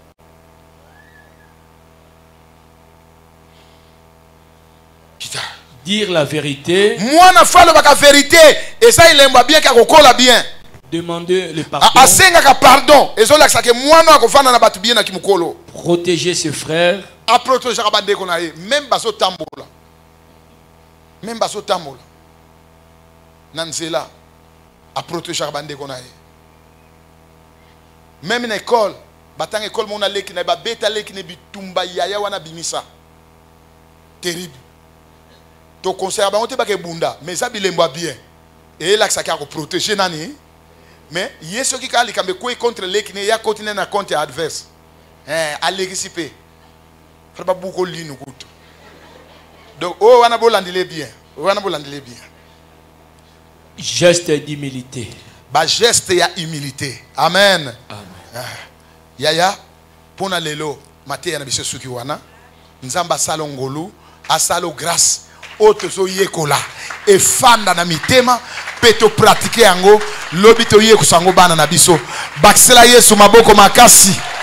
Dire la vérité. Moi na falo baka vérité et ça il aime bien kakokola bien. Demander le pardon. Asenga ka pardon et zo laksa ke moi na ko fana na batu bien na kimukolo. Protéger ses frères. A protéger ka bande ko na ye même baso tambola. Même baso tambola. Nanzela a protéger ka bande ko na ye. Même na école batanga école mona leki na ba beta leki ne bitumba yaya wana bimisa. Terrible. To conseil ba onte ba ke bunda mais ça bilemba bien et là que ça ka ko protéger nani mais yeso ki ka likambe ko contre lekine ya continue na contre adverse alégisiper fa ba buko linu kuto donc wana bolandile bien geste d'humilité ba geste ya humilité amen yaya pona lelo mateya na biso suki wana nzamba salongolu asalo grâce autre so yekola e fanda na mitema peto pratiquer yango lobi to yekosango bana na biso baksela Yesu maboko makasi.